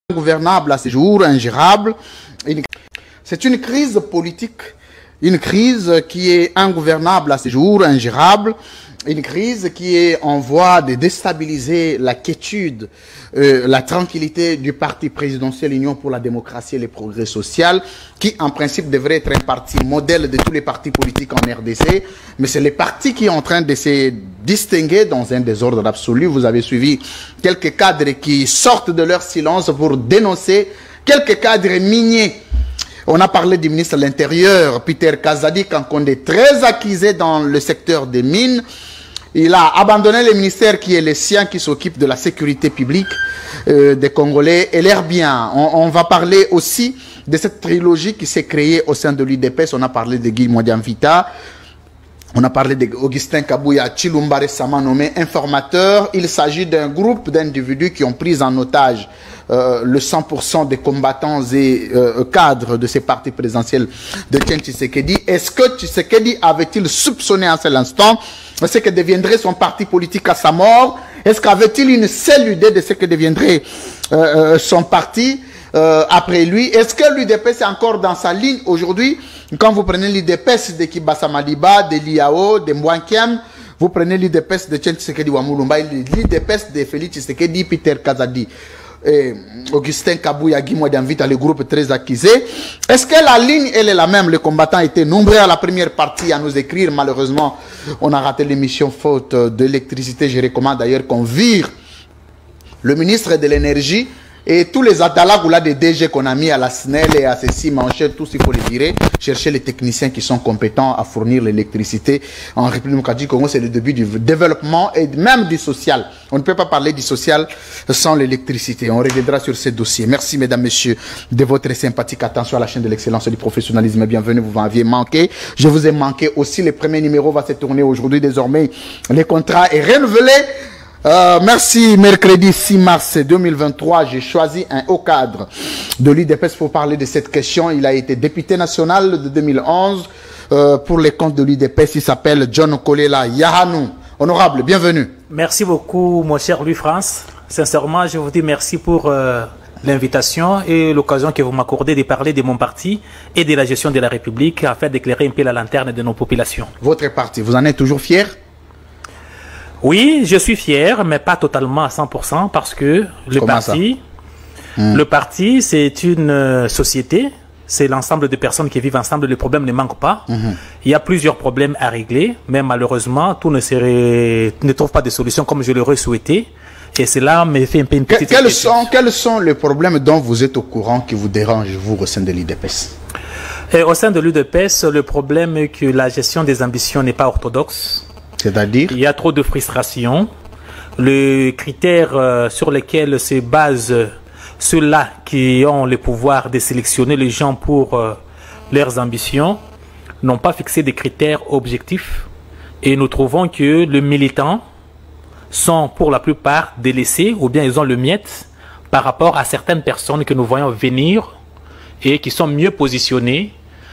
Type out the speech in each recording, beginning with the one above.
Ingouvernable à ce jour, ingérable. C'est une crise politique, une crise qui est ingouvernable à ce jour, ingérable, une crise qui est en voie de déstabiliser la quiétude, la tranquillité du parti présidentiel Union pour la démocratie et le progrès social, qui en principe devrait être un parti modèle de tous les partis politiques en RDC, mais c'est le parti qui est en train de se distinguer dans un désordre absolu. Vous avez suivi quelques cadres qui sortent de leur silence pour dénoncer quelques cadres miniers. On a parlé du ministre de l'Intérieur, Peter Kazadi, quand est très accusé dans le secteur des mines. Il a abandonné le ministère qui est le sien, qui s'occupe de la sécurité publique des Congolais, et l'air bien. On va parler aussi de cette trilogie qui s'est créée au sein de l'UDPS. On a parlé de Guy Modiamvita. On a parlé d'Augustin Kabouya Chilumba récemment nommé informateur. Il s'agit d'un groupe d'individus qui ont pris en otage le 100% des combattants et cadres de ces partis présidentiels de Etienne Tshisekedi. Est-ce que Tshisekedi avait-il soupçonné à cet instant ce que deviendrait son parti politique à sa mort? Est-ce qu'avait-il une seule idée de ce que deviendrait son parti après lui? Est-ce que l'UDPS est encore dans sa ligne aujourd'hui? Quand vous prenez l'UDPS de Kibasa Maliba, de Liao, de Mwankiem, vous prenez l'UDPS de Etienne Tshisekedi Wamulumba, l'UDPS de Félix Tshisekedi, Peter Kazadi, et Augustin Kabouya Guy Modiamvita, le groupe très accusé. Est-ce que la ligne, elle est la même? Les combattants étaient nombreux à la première partie à nous écrire. Malheureusement, on a raté l'émission faute d'électricité. Je recommande d'ailleurs qu'on vire le ministre de l'énergie et tous les atalagoulas des DG qu'on a mis à la SNEL et à ceci, manchettes, tous il faut les virer, chercher les techniciens qui sont compétents à fournir l'électricité. En République démocratique du Congo, c'est le début du développement et même du social. On ne peut pas parler du social sans l'électricité. On reviendra sur ces dossiers. Merci mesdames, messieurs, de votre sympathique attention à la chaîne de l'excellence et du professionnalisme. Bienvenue, vous m'aviez manqué. Je vous ai manqué aussi. Le premier numéro va se tourner aujourd'hui. Désormais, le contrat est renouvelé. Merci. Mercredi 6 mars 2023, j'ai choisi un haut cadre de l'UDPS pour parler de cette question. Il a été député national de 2011 pour les comptes de l'UDPS. Il s'appelle John Kolela Yahanou. Honorable, bienvenue. Merci beaucoup, mon cher Louis-France. Sincèrement, je vous dis merci pour l'invitation et l'occasion que vous m'accordez de parler de mon parti et de la gestion de la République afin d'éclairer un peu la lanterne de nos populations. Votre parti, vous en êtes toujours fier? Oui, je suis fier, mais pas totalement à 100% parce que le parti, c'est une société, c'est l'ensemble de personnes qui vivent ensemble, les problèmes ne manquent pas. Il y a plusieurs problèmes à régler, mais malheureusement, tout ne trouve pas de solution comme je l'aurais souhaité. Et cela me fait un peu une petite... Quels sont les problèmes dont vous êtes au courant qui vous dérangent, vous, au sein de l'UDPS? Au sein de l'UDPS, le problème est que la gestion des ambitions n'est pas orthodoxe. C'est-à-dire? Il y a trop de frustration. Les critères sur lesquels se basent ceux-là qui ont le pouvoir de sélectionner les gens pour leurs ambitions n'ont pas fixé des critères objectifs. Et nous trouvons que les militants sont pour la plupart délaissés ou bien ils ont le miette par rapport à certaines personnes que nous voyons venir et qui sont mieux positionnées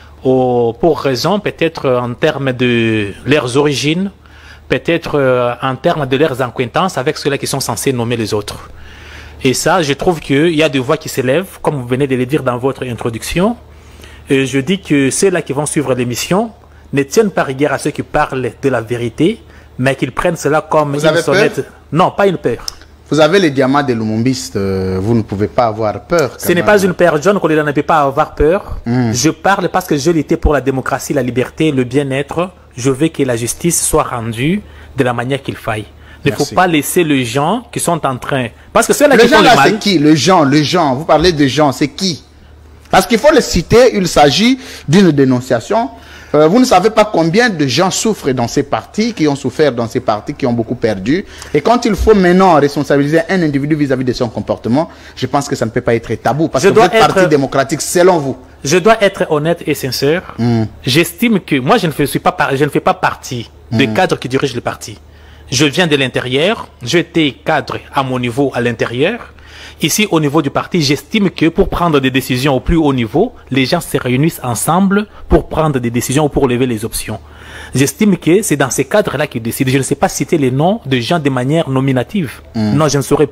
pour raison peut-être en termes de leurs origines, peut-être en termes de leurs acquaintances avec ceux-là qui sont censés nommer les autres. Et ça, je trouve qu'il y a des voix qui s'élèvent, comme vous venez de le dire dans votre introduction. Et je dis que ceux-là qui vont suivre l'émission ne tiennent pas rigueur à ceux qui parlent de la vérité, mais qu'ils prennent cela comme une sonnette. Non, pas une peur. Vous avez les diamants des Lumumbistes, vous ne pouvez pas avoir peur. Ce n'est pas une peur, John Kolela ne peut pas avoir peur. Je parle parce que je l'étais pour la démocratie, la liberté, le bien-être. Je veux que la justice soit rendue de la manière qu'il faille. Il ne faut pas laisser les gens qui sont en train... Parce que ceux-là qui font le mal... c'est qui? Les gens, vous parlez de gens, c'est qui? Parce qu'il faut les citer, il s'agit d'une dénonciation. Vous ne savez pas combien de gens souffrent dans ces partis, qui ont souffert dans ces partis, qui ont beaucoup perdu. Et quand il faut maintenant responsabiliser un individu vis-à-vis de son comportement, je pense que ça ne peut pas être tabou. Parce que votre parti démocratique, selon vous... Je dois être honnête et sincère. J'estime que moi, je ne fais pas partie des cadres qui dirigent le parti. Je viens de l'intérieur. J'étais cadre à mon niveau à l'intérieur. Ici, au niveau du parti, j'estime que pour prendre des décisions au plus haut niveau, les gens se réunissent ensemble pour prendre des décisions ou pour lever les options. J'estime que c'est dans ces cadres-là qu'ils décident. Je ne sais pas citer les noms de gens de manière nominative. Non, je ne saurais pas.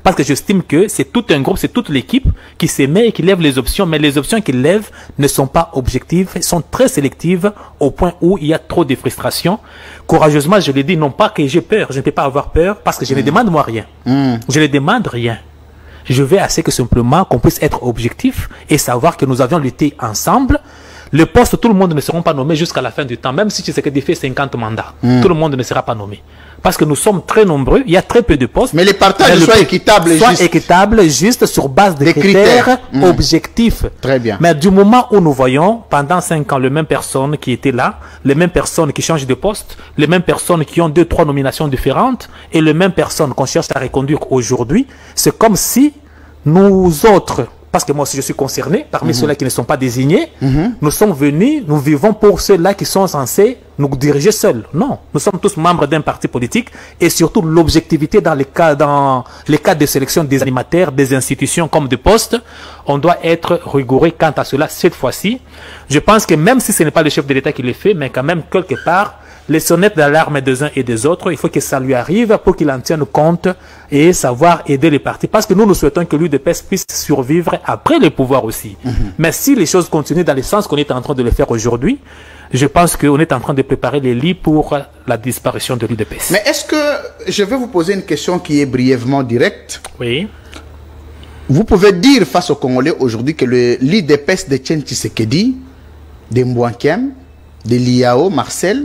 Parce que j'estime que c'est tout un groupe, c'est toute l'équipe qui s'émet et qui lève les options. Mais les options qu'ils lèvent ne sont pas objectives, sont très sélectives au point où il y a trop de frustration. Courageusement, je l'ai dit, non pas que j'ai peur, je ne peux pas avoir peur parce que je ne demande moi rien. Je ne demande rien. Je vais assez que simplement qu'on puisse être objectif et savoir que nous avions lutté ensemble. Le poste, tout le monde ne sera pas nommé jusqu'à la fin du temps. Même si tu sais que fait 50 mandats, tout le monde ne sera pas nommé. Parce que nous sommes très nombreux, il y a très peu de postes. Mais les partages soient équitables et justes. Soient équitables, juste sur base de critères objectifs. Très bien. Mais du moment où nous voyons, pendant 5 ans, les mêmes personnes qui étaient là, les mêmes personnes qui changent de poste, les mêmes personnes qui ont 2-3 nominations différentes, et les mêmes personnes qu'on cherche à reconduire aujourd'hui, c'est comme si nous autres, parce que moi aussi je suis concerné, parmi ceux-là qui ne sont pas désignés, nous sommes venus, nous vivons pour ceux-là qui sont censés nous diriger seuls. Non, nous sommes tous membres d'un parti politique et surtout l'objectivité dans les cas de sélection des animateurs, des institutions comme des postes, on doit être rigoureux quant à cela cette fois-ci. Je pense que même si ce n'est pas le chef de l'État qui le fait, mais quand même quelque part, les sonnettes d'alarme des uns et des autres, il faut que ça lui arrive pour qu'il en tienne compte et savoir aider les partis. Parce que nous souhaitons que l'UDPS puisse survivre après le pouvoir aussi. Mais si les choses continuent dans le sens qu'on est en train de le faire aujourd'hui, je pense qu'on est en train de préparer les lits pour la disparition de l'UDPS. Mais est-ce que, je vais vous poser une question qui est brièvement directe. Oui. Vous pouvez dire face aux Congolais aujourd'hui que l'UDPS de Etienne Tshisekedi, de Mbouankem, de Liao, Marcel,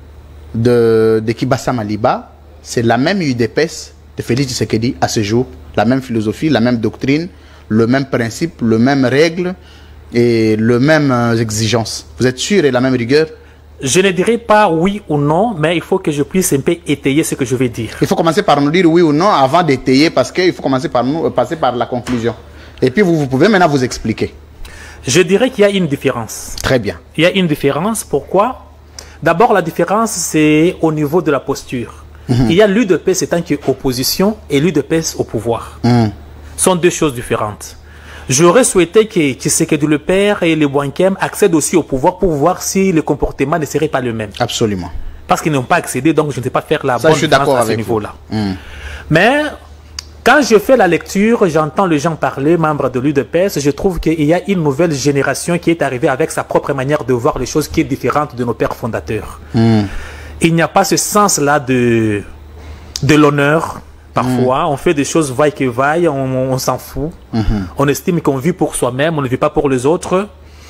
de Kibasa Maliba, c'est la même UDPS de Félix Tshisekedi à ce jour, la même philosophie, la même doctrine, le même principe, le même règle et le même exigence. Vous êtes sûr et la même rigueur? Je ne dirais pas oui ou non, mais il faut que je puisse un peu étayer ce que je vais dire. Il faut commencer par nous dire oui ou non avant d'étayer, parce qu'il faut commencer par nous, passer par la conclusion. Et puis vous pouvez maintenant vous expliquer. Je dirais qu'il y a une différence. Très bien. Il y a une différence. Pourquoi? D'abord, la différence, c'est au niveau de la posture. Il y a l'UDPS étant qui est opposition et l'UDPS au pouvoir. Ce sont deux choses différentes. J'aurais souhaité que Tshisekedi le père et les Mbouankem accèdent aussi au pouvoir pour voir si le comportement ne serait pas le même. Absolument. Parce qu'ils n'ont pas accédé, donc je ne sais pas faire la bonne différence à ce niveau-là. Mais quand je fais la lecture, j'entends les gens parler, membres de l'UDPS, je trouve qu'il y a une nouvelle génération qui est arrivée avec sa propre manière de voir les choses qui est différente de nos pères fondateurs. Il n'y a pas ce sens-là de l'honneur. Parfois, on fait des choses vaille que vaille, on s'en fout. On estime qu'on vit pour soi-même, on ne vit pas pour les autres.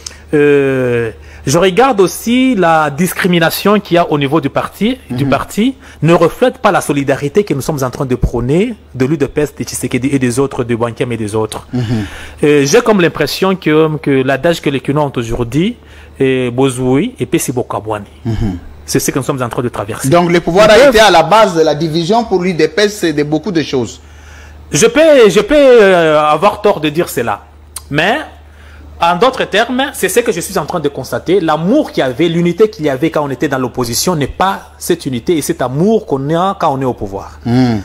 Je regarde aussi la discrimination qu'il y a au niveau du parti, ne reflète pas la solidarité que nous sommes en train de prôner de l'UDPS, de Tshisekedi et des autres, de Mbouankem et des autres. J'ai comme l'impression que l'adage que les Kinois ont aujourd'hui est Bozoui et Pesibokabwani. C'est ce que nous sommes en train de traverser. Donc le pouvoir a été à la base de la division pour l'UDPS de beaucoup de choses. Je peux avoir tort de dire cela. Mais, en d'autres termes, c'est ce que je suis en train de constater. L'amour qu'il y avait, l'unité qu'il y avait quand on était dans l'opposition n'est pas cette unité et cet amour qu'on a quand on est au pouvoir.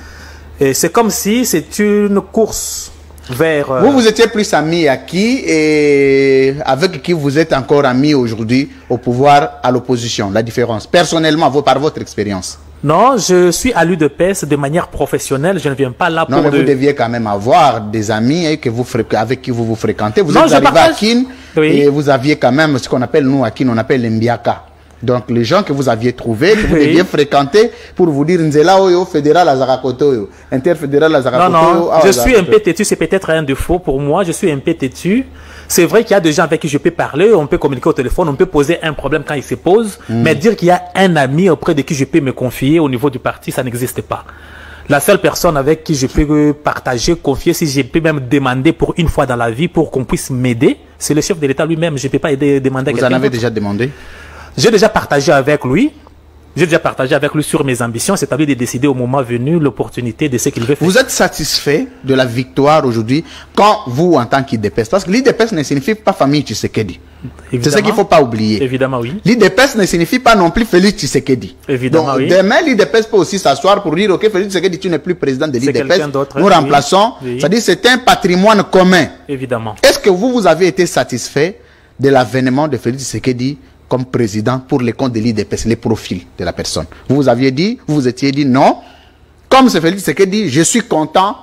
Et c'est comme si c'est une course vers... Vous étiez plus ami à qui et avec qui vous êtes encore ami aujourd'hui au pouvoir, à l'opposition? La différence, personnellement, par votre expérience. Non, je suis à l'UDPS de manière professionnelle. Je ne viens pas là pour... Non, mais vous deviez quand même avoir des amis avec qui vous fréquentez. Vous êtes arrivé à Kin et vous aviez quand même ce qu'on appelle, nous, à Kin, on appelle l'Mbiaka. Donc, les gens que vous aviez trouvés, que vous deviez fréquenter pour vous dire Nzela Oyo, fédéral Azarakoto, interfédéral Azarakoto. Non, je suis un peu têtu, c'est peut-être un défaut pour moi. Je suis un peu têtu. C'est vrai qu'il y a des gens avec qui je peux parler, on peut communiquer au téléphone, on peut poser un problème quand il se pose, mais dire qu'il y a un ami auprès de qui je peux me confier au niveau du parti, ça n'existe pas. La seule personne avec qui je peux partager, confier, si je peux même demander pour une fois dans la vie pour qu'on puisse m'aider, c'est le chef de l'État lui-même. Je ne peux pas demander à quelqu'un. Vous en avez déjà demandé? J'ai déjà partagé avec lui. J'ai déjà partagé avec lui sur mes ambitions, c'est à lui de décider au moment venu l'opportunité de ce qu'il veut faire. Vous êtes satisfait de la victoire aujourd'hui quand vous, en tant qu'IDPS, parce que l'IDPS ne signifie pas famille Tshisekedi. C'est ce qu'il ne faut pas oublier. Évidemment, oui. L'IDPS ne signifie pas non plus Félix Tshisekedi. Évidemment, donc, oui. Demain, l'IDPS peut aussi s'asseoir pour dire, ok, Félix Tshisekedi, tu n'es plus président de l'IDPS. Nous remplaçons. Oui. C'est-à-dire c'est un patrimoine commun. Évidemment. Est-ce que vous avez été satisfait de l'avènement de Félix Tshisekedi comme président pour les comptes de l'IDPS, les profils de la personne? Vous vous aviez dit, vous vous étiez dit non. Comme c'est Félix Tshisekedi, je suis content,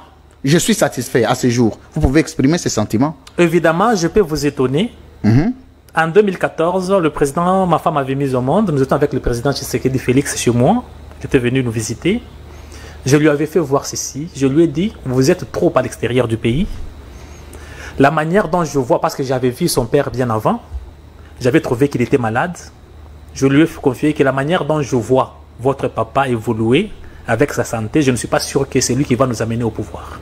je suis satisfait à ce jour. Vous pouvez exprimer ces sentiments? Évidemment, je peux vous étonner. En 2014, ma femme avait mis au monde. Nous étions avec le président Tshisekedi Félix chez moi. Il était venu nous visiter. Je lui avais fait voir ceci. Je lui ai dit, vous êtes trop à l'extérieur du pays. La manière dont je vois, parce que j'avais vu son père bien avant, j'avais trouvé qu'il était malade. Je lui ai confié que la manière dont je vois votre papa évoluer avec sa santé, je ne suis pas sûr que c'est lui qui va nous amener au pouvoir.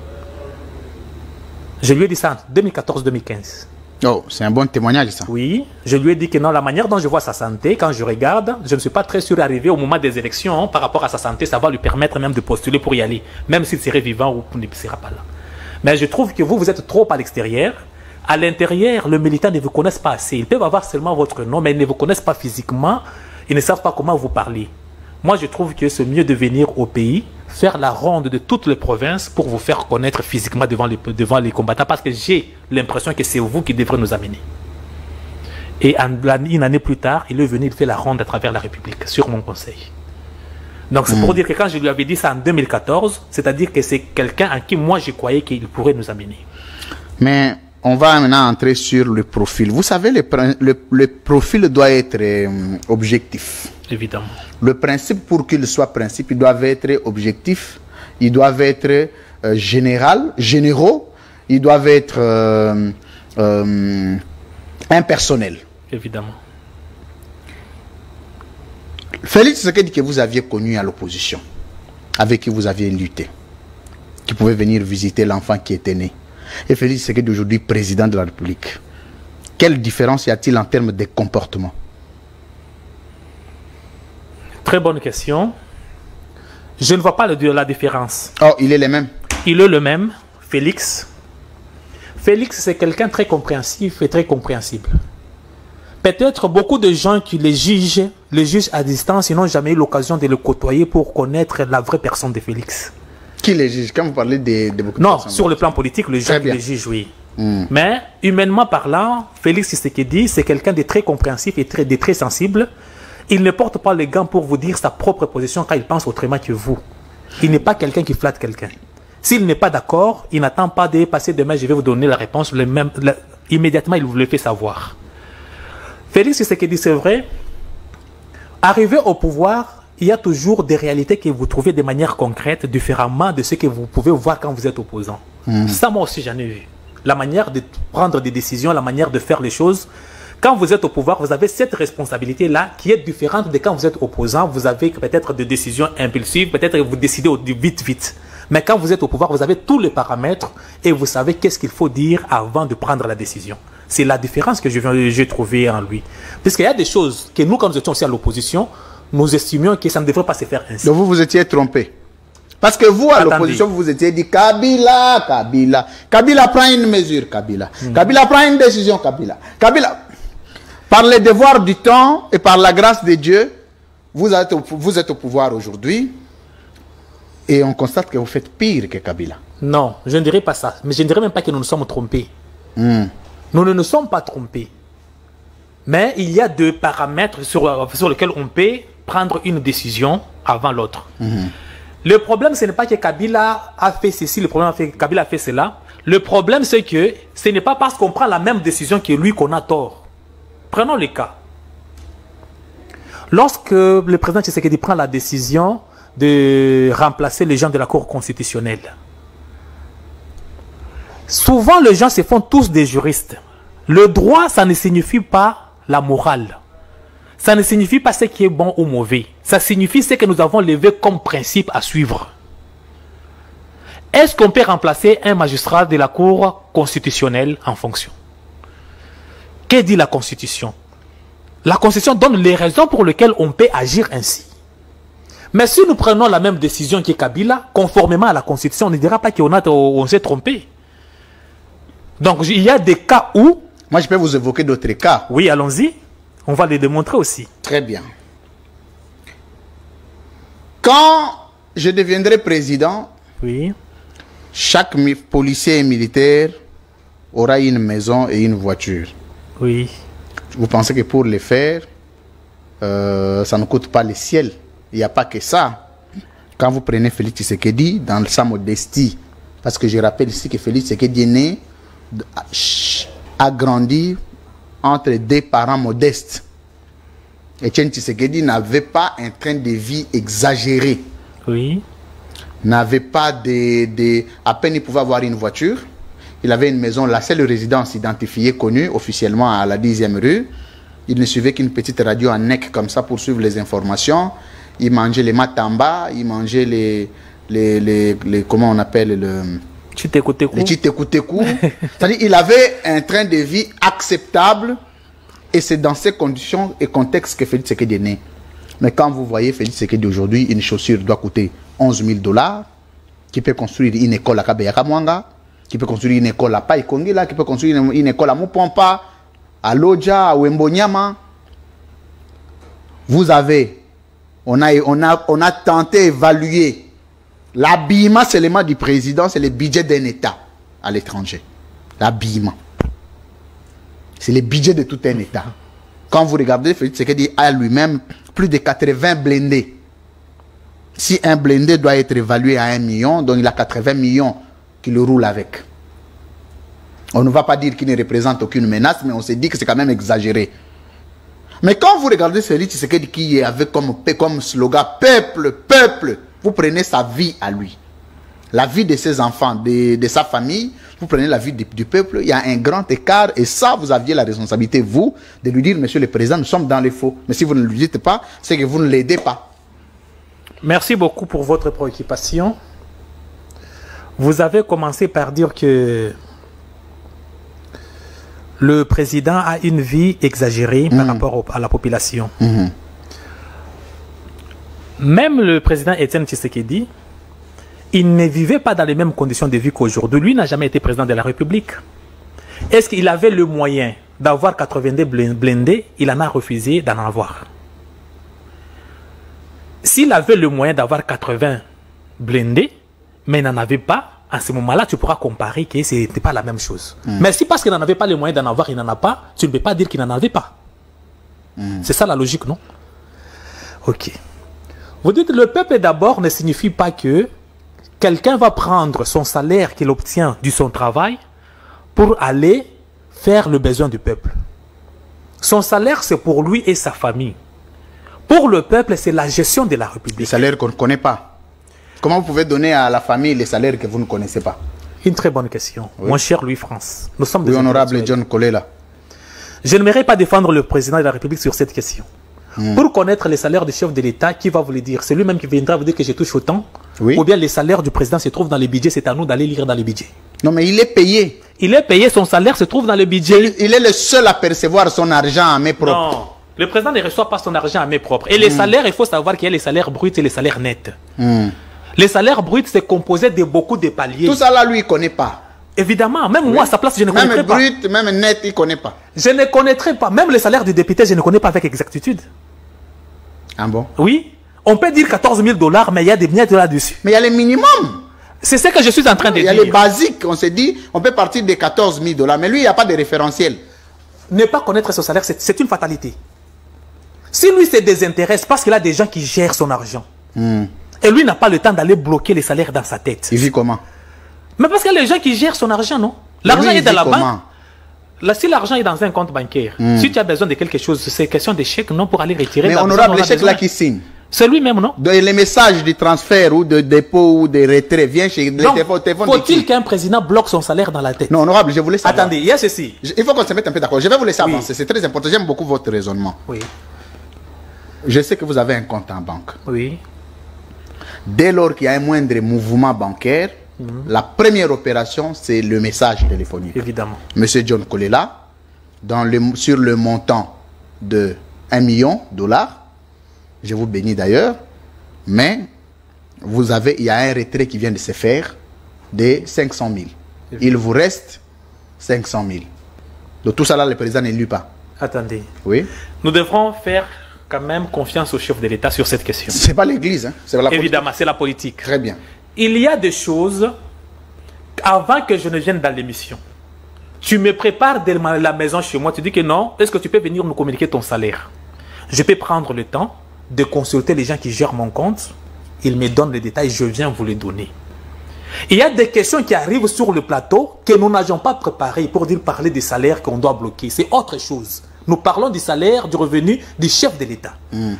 Je lui ai dit ça en 2014-2015. Oh, c'est un bon témoignage, ça. Oui, je lui ai dit que non, la manière dont je vois sa santé, quand je regarde, je ne suis pas très sûr d'arriver au moment des élections, par rapport à sa santé, ça va lui permettre même de postuler pour y aller, même s'il serait vivant ou ne sera pas là. Mais je trouve que vous êtes trop à l'extérieur. À l'intérieur, le militant ne vous connaissent pas assez. Ils peuvent avoir seulement votre nom, mais ils ne vous connaissent pas physiquement. Ils ne savent pas comment vous parler. Moi, je trouve que c'est mieux de venir au pays, faire la ronde de toutes les provinces pour vous faire connaître physiquement devant les combattants, parce que j'ai l'impression que c'est vous qui devrez nous amener. Et une année plus tard, il est venu, il fait la ronde à travers la République, sur mon conseil. Donc c'est pour dire que quand je lui avais dit ça en 2014, c'est-à-dire que c'est quelqu'un en qui moi je croyais qu'il pourrait nous amener. Mais on va maintenant entrer sur le profil. Vous savez, le profil doit être objectif. Évidemment. Le principe, pour qu'il soit principe, ils doivent être objectifs, ils doivent être généraux, ils doivent être impersonnels. Évidemment. Félix Tshisekedi que vous aviez connu à l'opposition, avec qui vous aviez lutté, qui pouvait venir visiter l'enfant qui était né, et Félix Tshisekedi aujourd'hui président de la République, quelle différence y a-t-il en termes de comportement? Très bonne question. Je ne vois pas la différence. Oh, il est le même. Il est le même, Félix. Félix, c'est quelqu'un très compréhensif et très compréhensible. Peut-être beaucoup de gens qui le jugent à distance, ils n'ont jamais eu l'occasion de le côtoyer pour connaître la vraie personne de Félix. Qui les juge? Quand vous parlez de beaucoup de Non, personnes, sur le plan politique, les gens qui les jugent, oui. Mais humainement parlant, Félix Tshisekedi, c'est quelqu'un de très compréhensif et de très sensible. Il ne porte pas les gants pour vous dire sa propre position quand il pense autrement que vous. Il n'est pas quelqu'un qui flatte quelqu'un. S'il n'est pas d'accord, il n'attend pas de passer demain, je vais vous donner la réponse. Immédiatement, il vous le fait savoir. Félix Tshisekedi, c'est vrai, arrivé au pouvoir, il y a toujours des réalités que vous trouvez de manière concrète, différemment de ce que vous pouvez voir quand vous êtes opposant. Ça, moi aussi, j'en ai vu. La manière de prendre des décisions, la manière de faire les choses. Quand vous êtes au pouvoir, vous avez cette responsabilité-là qui est différente de quand vous êtes opposant. Vous avez peut-être des décisions impulsives, peut-être que vous décidez vite. Mais quand vous êtes au pouvoir, vous avez tous les paramètres et vous savez qu'est-ce qu'il faut dire avant de prendre la décision. C'est la différence que j'ai trouvée en lui. Puisqu'il y a des choses que nous, quand nous étions aussi à l'opposition, nous estimions que ça ne devrait pas se faire ainsi. Donc vous vous étiez trompé. Parce que vous, à l'opposition, vous vous étiez dit Kabila. Kabila prend une mesure, Kabila. Kabila prend une décision, Kabila. Par les devoirs du temps et par la grâce de Dieu, vous êtes au pouvoir aujourd'hui et on constate que vous faites pire que Kabila. Non, je ne dirais pas ça. Mais je ne dirais même pas que nous nous sommes trompés. Nous ne nous sommes pas trompés. Mais il y a deux paramètres sur lesquels on peut prendre une décision avant l'autre. Le problème, ce n'est pas que Kabila a fait ceci, le problème c'est que Kabila a fait cela. Le problème, c'est que ce n'est pas parce qu'on prend la même décision que lui qu'on a tort. Prenons le cas. Lorsque le président Tshisekedi prend la décision de remplacer les gens de la Cour constitutionnelle, souvent les gens se font tous des juristes. Le droit, ça ne signifie pas la morale. Ça ne signifie pas ce qui est bon ou mauvais. Ça signifie ce que nous avons levé comme principe à suivre. Est-ce qu'on peut remplacer un magistrat de la Cour constitutionnelle en fonction? Que dit la Constitution? La Constitution donne les raisons pour lesquelles on peut agir ainsi. Mais si nous prenons la même décision que Kabila, conformément à la Constitution, on ne dira pas qu'on s'est trompé. Donc il y a des cas où... Moi je peux vous évoquer d'autres cas. Oui, allons-y. On va les démontrer aussi. Très bien. Quand je deviendrai président, oui, chaque policier et militaire aura une maison et une voiture. Oui. Vous pensez que pour les faire, ça ne coûte pas le ciel? Il n'y a pas que ça. Quand vous prenez Félix Tshisekedi, dans sa modestie Parce que je rappelle ici que Félix Tshisekedi est né, a grandi entre deux parents modestes. Etienne Tshisekedi n'avait pas un train de vie exagéré. Oui. N'avait pas à peine il pouvait avoir une voiture. Il avait une maison, la seule résidence identifiée, connue officiellement à la 10e rue. Il ne suivait qu'une petite radio en nec comme ça pour suivre les informations. Il mangeait les matamba, il mangeait les comment on appelle le chitekuteku. C'est-à-dire il avait un train de vie acceptable et c'est dans ces conditions et contextes que Félix Tshisekedi est né. Mais quand vous voyez Félix Tshisekedi aujourd'hui, une chaussure doit coûter 11 000 $, qui peut construire une école à Kabeyaka Mwanga, qui peut construire une école à Paikongila, qui peut construire une école à Mupompa, à Lodja, à Wembonyama. Vous avez, on a tenté d'évaluer l'habillement seulement du président, c'est le budget d'un État à l'étranger. L'habillement. C'est le budget de tout un État. Quand vous regardez, Félix Tshisekedi a lui-même plus de 80 blindés. Si un blindé doit être évalué à 1 million, donc il a 80 millions qui le roule avec. On ne va pas dire qu'il ne représente aucune menace, mais on se dit que c'est quand même exagéré. Mais quand vous regardez Félix Tshisekedi qui avait comme slogan « Peuple, peuple », vous prenez sa vie à lui. La vie de ses enfants, de sa famille, vous prenez la vie du peuple, il y a un grand écart. Et ça, vous aviez la responsabilité, vous, de lui dire « Monsieur le Président, nous sommes dans les faux ». Mais si vous ne lui dites pas, c'est que vous ne l'aidez pas. Merci beaucoup pour votre préoccupation. Vous avez commencé par dire que le président a une vie exagérée par rapport à la population. Même le président Etienne Tshisekedi, il ne vivait pas dans les mêmes conditions de vie qu'aujourd'hui. Lui n'a jamais été président de la République. Est-ce qu'il avait le moyen d'avoir 82 blindés? Il en a refusé d'en avoir. S'il avait le moyen d'avoir 80 blindés, mais il n'en avait pas, à ce moment-là, tu pourras comparer que ce n'était pas la même chose. Mais si parce qu'il n'en avait pas le moyen d'en avoir, il n'en a pas, tu ne peux pas dire qu'il n'en avait pas. C'est ça la logique, non? Ok. Vous dites le peuple d'abord ne signifie pas que quelqu'un va prendre son salaire qu'il obtient de son travail pour aller faire le besoin du peuple. Son salaire, c'est pour lui et sa famille. Pour le peuple, c'est la gestion de la République. Les salaires qu'on ne connaît pas. Comment vous pouvez donner à la famille les salaires que vous ne connaissez pas? Une très bonne question. Oui. Mon cher Louis-France, nous sommes des honorable John Kolela. Je n'aimerais pas défendre le président de la République sur cette question. Pour connaître les salaires du chef de l'État, qui va vous le dire? C'est lui-même qui viendra vous dire que je touche autant? Oui. Ou bien les salaires du président se trouvent dans les budgets, c'est à nous d'aller lire dans les budgets. Non, mais il est payé. Il est payé, son salaire se trouve dans le budget. Il est le seul à percevoir son argent à main propre. Non, le président ne reçoit pas son argent à main propre. Et les salaires, il faut savoir qu'il y a les salaires bruts et les salaires nets. Les salaires bruts, c'est composé de beaucoup de paliers. Tout ça là, lui, il ne connaît pas. Évidemment, même moi, à sa place, je ne connaîtrais pas. Même brut, même net, il ne connaît pas. Je ne connaîtrais pas. Même les salaires du député, je ne connais pas avec exactitude. Ah bon? Oui. On peut dire 14 000 $, mais il y a des miettes là-dessus. Mais il y a les minimums. C'est ce que je suis en train de dire. Il y a les basiques. On s'est dit, on peut partir de 14 000 $. Mais lui, il n'y a pas de référentiel. Ne pas connaître son salaire, c'est une fatalité. Si lui se désintéresse parce qu'il a des gens qui gèrent son argent, et lui n'a pas le temps d'aller bloquer les salaires dans sa tête. Il vit comment? Mais parce qu'il y a les gens qui gèrent son argent, non? L'argent est dans la banque. Là, si l'argent est dans un compte bancaire, si tu as besoin de quelque chose, c'est question d'échec, non, pour aller retirer. Mais honorable, l'échec là qui signe. C'est lui-même, non? Les messages de transfert ou de dépôt ou de retrait viennent chez le téléphone. Faut-il qu'un président bloque son salaire dans la tête? Non, honorable, je vous laisse. Attendez, il y a ceci. Il faut qu'on se mette un peu d'accord. Je vais vous laisser avancer. C'est très important. J'aime beaucoup votre raisonnement. Oui. Je sais que vous avez un compte en banque. Oui. Dès lors qu'il y a un moindre mouvement bancaire, la première opération, c'est le message téléphonique. Évidemment. Monsieur John Kolela, sur le montant de 1 million $, je vous bénis d'ailleurs, mais il y a un retrait qui vient de se faire de 500 000. Il vous reste 500 000. Donc tout ça là, le président n'élu pas. Attendez. Oui. Nous devrons faire quand même confiance au chef de l'État sur cette question. C'est pas l'Église, hein? C'est la politique. Évidemment, c'est la politique. Très bien. Il y a des choses, avant que je ne vienne dans l'émission, tu me prépares de la maison chez moi, tu dis que non, est-ce que tu peux venir nous communiquer ton salaire? Je peux prendre le temps de consulter les gens qui gèrent mon compte, ils me donnent les détails, je viens vous les donner. Il y a des questions qui arrivent sur le plateau que nous n'avions pas préparées pour parler des salaires qu'on doit bloquer. C'est autre chose. Nous parlons du salaire, du revenu du chef de l'État.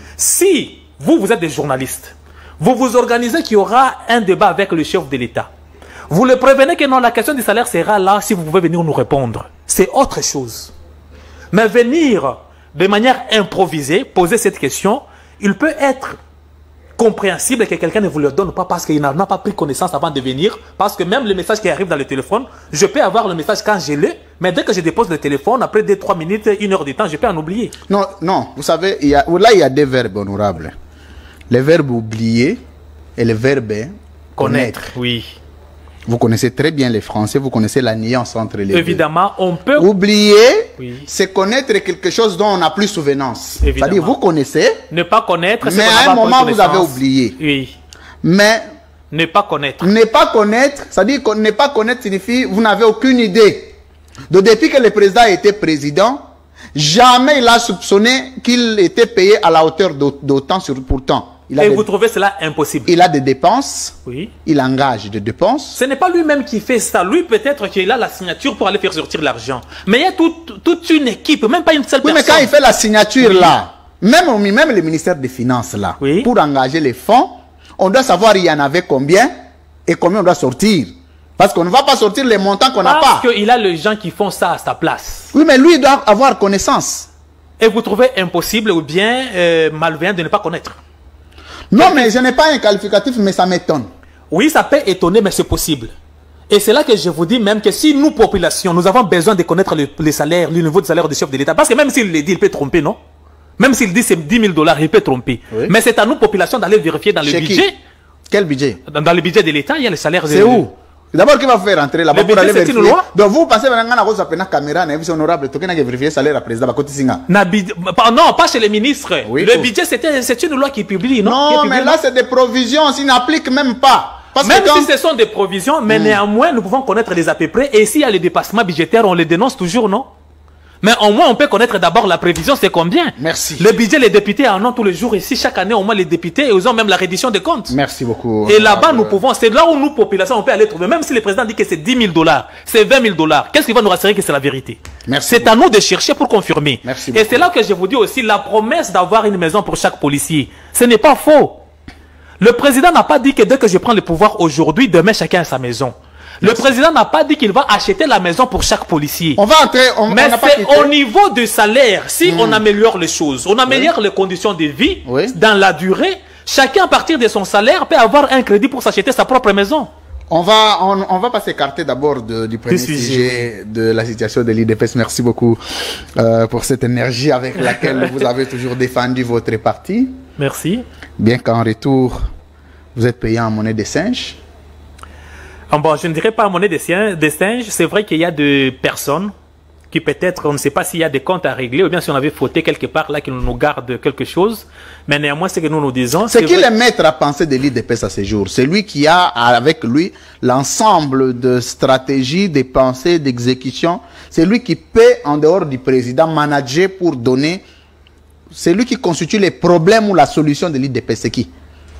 Si vous êtes des journalistes, vous vous organisez qu'il y aura un débat avec le chef de l'État. Vous le prévenez que non, la question du salaire sera là si vous pouvez venir nous répondre. C'est autre chose. Mais venir de manière improvisée, poser cette question, il peut être compréhensible que quelqu'un ne vous le donne pas parce qu'il n'a pas pris connaissance avant de venir. Parce que même le message qui arrive dans le téléphone, je peux avoir le message quand je l'ai, mais dès que je dépose le téléphone, après 2-3 minutes, 1 heure de temps, je peux en oublier. Non, non, vous savez, là il y a deux verbes honorables. Le verbe oublier et le verbe connaître. Oui. Vous connaissez très bien les Français, vous connaissez la nuance entre les deux. Évidemment, on peut... Oublier, oui, c'est connaître quelque chose dont on n'a plus souvenance. C'est-à-dire, vous connaissez... Ne pas connaître, mais à un moment, vous avez oublié. Oui. Mais... Ne pas connaître. Ne pas connaître, c'est-à-dire ne pas connaître signifie vous n'avez aucune idée. Donc, depuis que le président était président, jamais il a soupçonné qu'il était payé à la hauteur d'autant pour tant. Et vous trouvez cela impossible? Il a des dépenses, oui, il engage des dépenses. Ce n'est pas lui-même qui fait ça. Lui, peut-être qu'il a la signature pour aller faire sortir l'argent. Mais il y a toute une équipe, même pas une seule personne. Oui, mais quand il fait la signature là, même le ministère des Finances là, oui, pour engager les fonds, on doit savoir il y en avait combien et combien on doit sortir. Parce qu'on ne va pas sortir les montants qu'on n'a pas. Parce qu'il a les gens qui font ça à sa place. Oui, mais lui, il doit avoir connaissance. Et vous trouvez impossible ou bien malveillant de ne pas connaître? Non, mais je n'ai pas un qualificatif, mais ça m'étonne. Oui, ça peut étonner, mais c'est possible. Et c'est là que je vous dis même que si nous, population, nous avons besoin de connaître les salaires, le niveau de salaire du chef de l'État, parce que même s'il le dit, il peut tromper, non? Même s'il dit c'est 10 000 $, il peut tromper. Oui. Mais c'est à nous, population, d'aller vérifier dans le budget. Quel budget? Dans le budget de l'État, il y a les salaires. C'est où? D'abord, qui va faire entrer là-bas pour aller vérifier? Une loi? Donc, vous pensez que vous avez une caméra, vous honorable, vous avez vérifié le salaire à président. Non, pas chez les ministres. Oui, le budget, c'est une loi qui publie, non? Non, mais là, c'est des provisions, ils n'appliquent même pas. Parce même si ce sont des provisions, mais néanmoins, nous pouvons connaître les à peu près. Et s'il y a les dépassements budgétaires, on les dénonce toujours, non? Mais au moins, on peut connaître d'abord la prévision, c'est combien? Merci. Le budget, les députés en ont tous les jours ici. Chaque année, au moins, les députés, ils ont même la reddition des comptes. Merci beaucoup. Et là-bas, nous pouvons, c'est là où nous, population, on peut aller trouver. Même si le président dit que c'est 10 000 $, c'est 20 000 $, qu'est-ce qui va nous rassurer que c'est la vérité? C'est à nous de chercher pour confirmer. Merci et c'est là que je vous dis aussi, la promesse d'avoir une maison pour chaque policier, ce n'est pas faux. Le président n'a pas dit que dès que je prends le pouvoir aujourd'hui, demain, chacun a sa maison. Le président n'a pas dit qu'il va acheter la maison pour chaque policier. On va entrer. Mais c'est au niveau du salaire. Si on améliore les choses, on améliore les conditions de vie dans la durée, chacun à partir de son salaire peut avoir un crédit pour s'acheter sa propre maison. On va pas s'écarter d'abord du premier sujet de la situation de l'IDPS. Merci beaucoup pour cette énergie avec laquelle vous avez toujours défendu votre parti. Merci. Bien qu'en retour, vous êtes payé en monnaie de singe. Bon, je ne dirais pas monnaie des singes. C'est vrai qu'il y a des personnes qui peut-être, on ne sait pas s'il y a des comptes à régler ou bien si on avait fauté quelque part là qui nous garde quelque chose. Mais néanmoins, ce que nous disons... C'est qui le maître à penser de l'IDPS à ce jour? C'est lui qui a avec lui l'ensemble de stratégies, de pensées, d'exécution. C'est lui qui peut, en dehors du président, manager pour donner... C'est lui qui constitue les problèmes ou la solution de l'IDPS. C'est qui?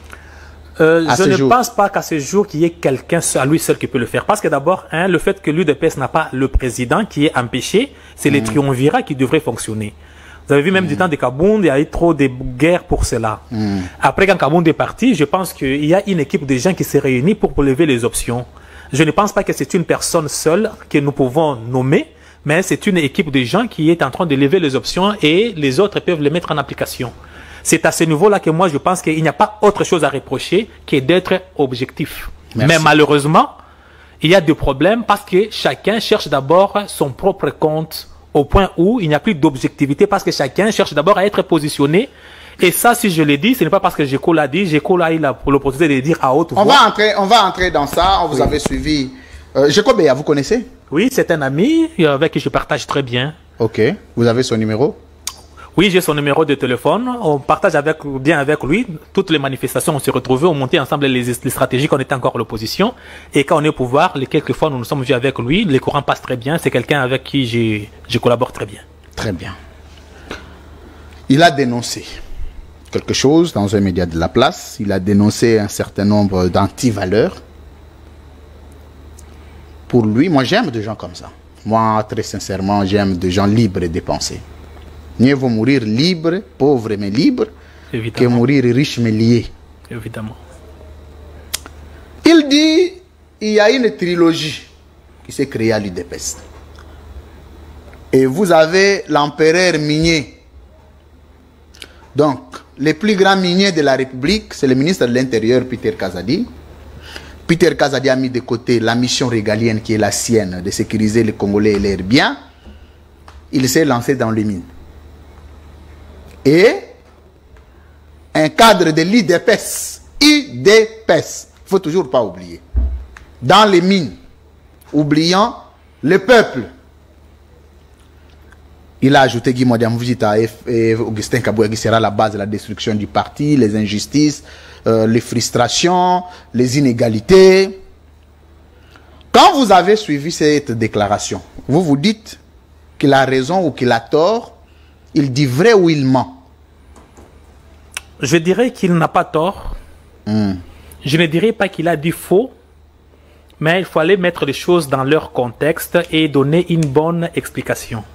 Je ne pense pas qu'à ce jour qu'il y ait quelqu'un à lui seul qui peut le faire. Parce que d'abord, le fait que l'UDPS n'a pas le président qui est empêché, c'est les triumvirats qui devraient fonctionner. Vous avez vu même du temps de Kabound, il y a eu trop de guerres pour cela. Après, quand Kabound est parti, je pense qu'il y a une équipe de gens qui s'est réunie pour lever les options. Je ne pense pas que c'est une personne seule que nous pouvons nommer, mais c'est une équipe de gens qui est en train de lever les options et les autres peuvent les mettre en application. C'est à ce niveau-là que moi, je pense qu'il n'y a pas autre chose à reprocher que d'être objectif. Merci. Mais malheureusement, il y a des problèmes parce que chacun cherche d'abord son propre compte au point où il n'y a plus d'objectivité parce que chacun cherche d'abord à être positionné. Et ça, si je l'ai dit, ce n'est pas parce que Géco l'a dit. Géco a eu l'opportunité de le dire à haute voix. On va entrer dans ça. On vous avait suivi. Géco Béa, vous connaissez? Oui, c'est un ami avec qui je partage très bien. Ok. Vous avez son numéro? Oui, j'ai son numéro de téléphone. On partage bien avec lui. Toutes les manifestations, on s'est retrouvés, on montait ensemble les stratégies quand on était encore à l'opposition. Et quand on est au pouvoir, les quelques fois nous nous sommes vus avec lui, les courants passent très bien. C'est quelqu'un avec qui je collabore très bien. Très bien. Il a dénoncé quelque chose dans un média de la place. Il a dénoncé un certain nombre d'antivaleurs. pour lui, moi j'aime des gens comme ça. Moi, très sincèrement, j'aime des gens libres de penser. Mieux vaut mourir libre, pauvre mais libre, que mourir riche mais lié. Évidemment. Il dit, il y a une trilogie qui s'est créée à l'UDPS. Et vous avez l'empereur minier. Donc, le plus grand minier de la République, c'est le ministre de l'Intérieur, Peter Kazadi. Peter Kazadi a mis de côté la mission régalienne qui est la sienne, de sécuriser les Congolais et leurs biens. Il s'est lancé dans les mines. Et un cadre de l'IDPS, il ne faut toujours pas oublier, dans les mines, oubliant le peuple. Il a ajouté Guy Modiamvita et Augustin Kabouya qui sera la base de la destruction du parti, les injustices, les frustrations, les inégalités. Quand vous avez suivi cette déclaration, vous vous dites qu'il a raison ou qu'il a tort, il dit vrai ou il ment? Je dirais qu'il n'a pas tort. Je ne dirais pas qu'il a dit faux, mais il fallait mettre les choses dans leur contexte et donner une bonne explication.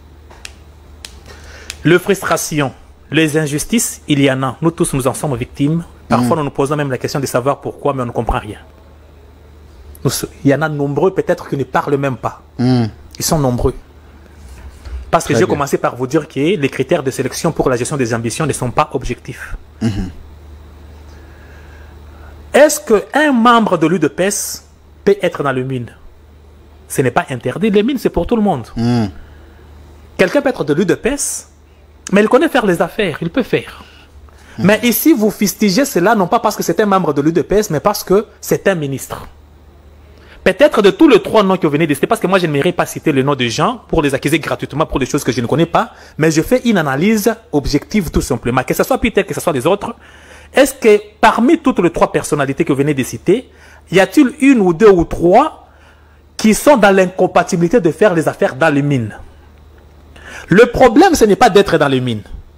Les frustrations, les injustices, il y en a. Nous tous, nous en sommes victimes. Parfois, nous nous posons même la question de savoir pourquoi, mais on ne comprend rien. Il y en a nombreux, peut-être, qui ne parlent même pas. Ils sont nombreux. Parce que j'ai commencé par vous dire que les critères de sélection pour la gestion des ambitions ne sont pas objectifs. Est-ce qu'un membre de l'UDPS peut être dans le mine? Ce n'est pas interdit. Les mines, c'est pour tout le monde. Quelqu'un peut être de l'UDPS, mais il connaît faire les affaires. Il peut faire. Mais ici, vous fustigez cela, non pas parce que c'est un membre de l'UDPS, mais parce que c'est un ministre. Peut-être de tous les trois noms que vous venez de citer, parce que moi, je n'aimerais pas citer le nom de gens pour les accuser gratuitement pour des choses que je ne connais pas, mais je fais une analyse objective tout simplement. Que ce soit Peter, que ce soit les autres, est-ce que parmi toutes les trois personnalités que vous venez de citer, y a-t-il une ou deux ou trois qui sont dans l'incompatibilité de faire les affaires dans les mines? Le problème, ce n'est pas d'être dans les mines.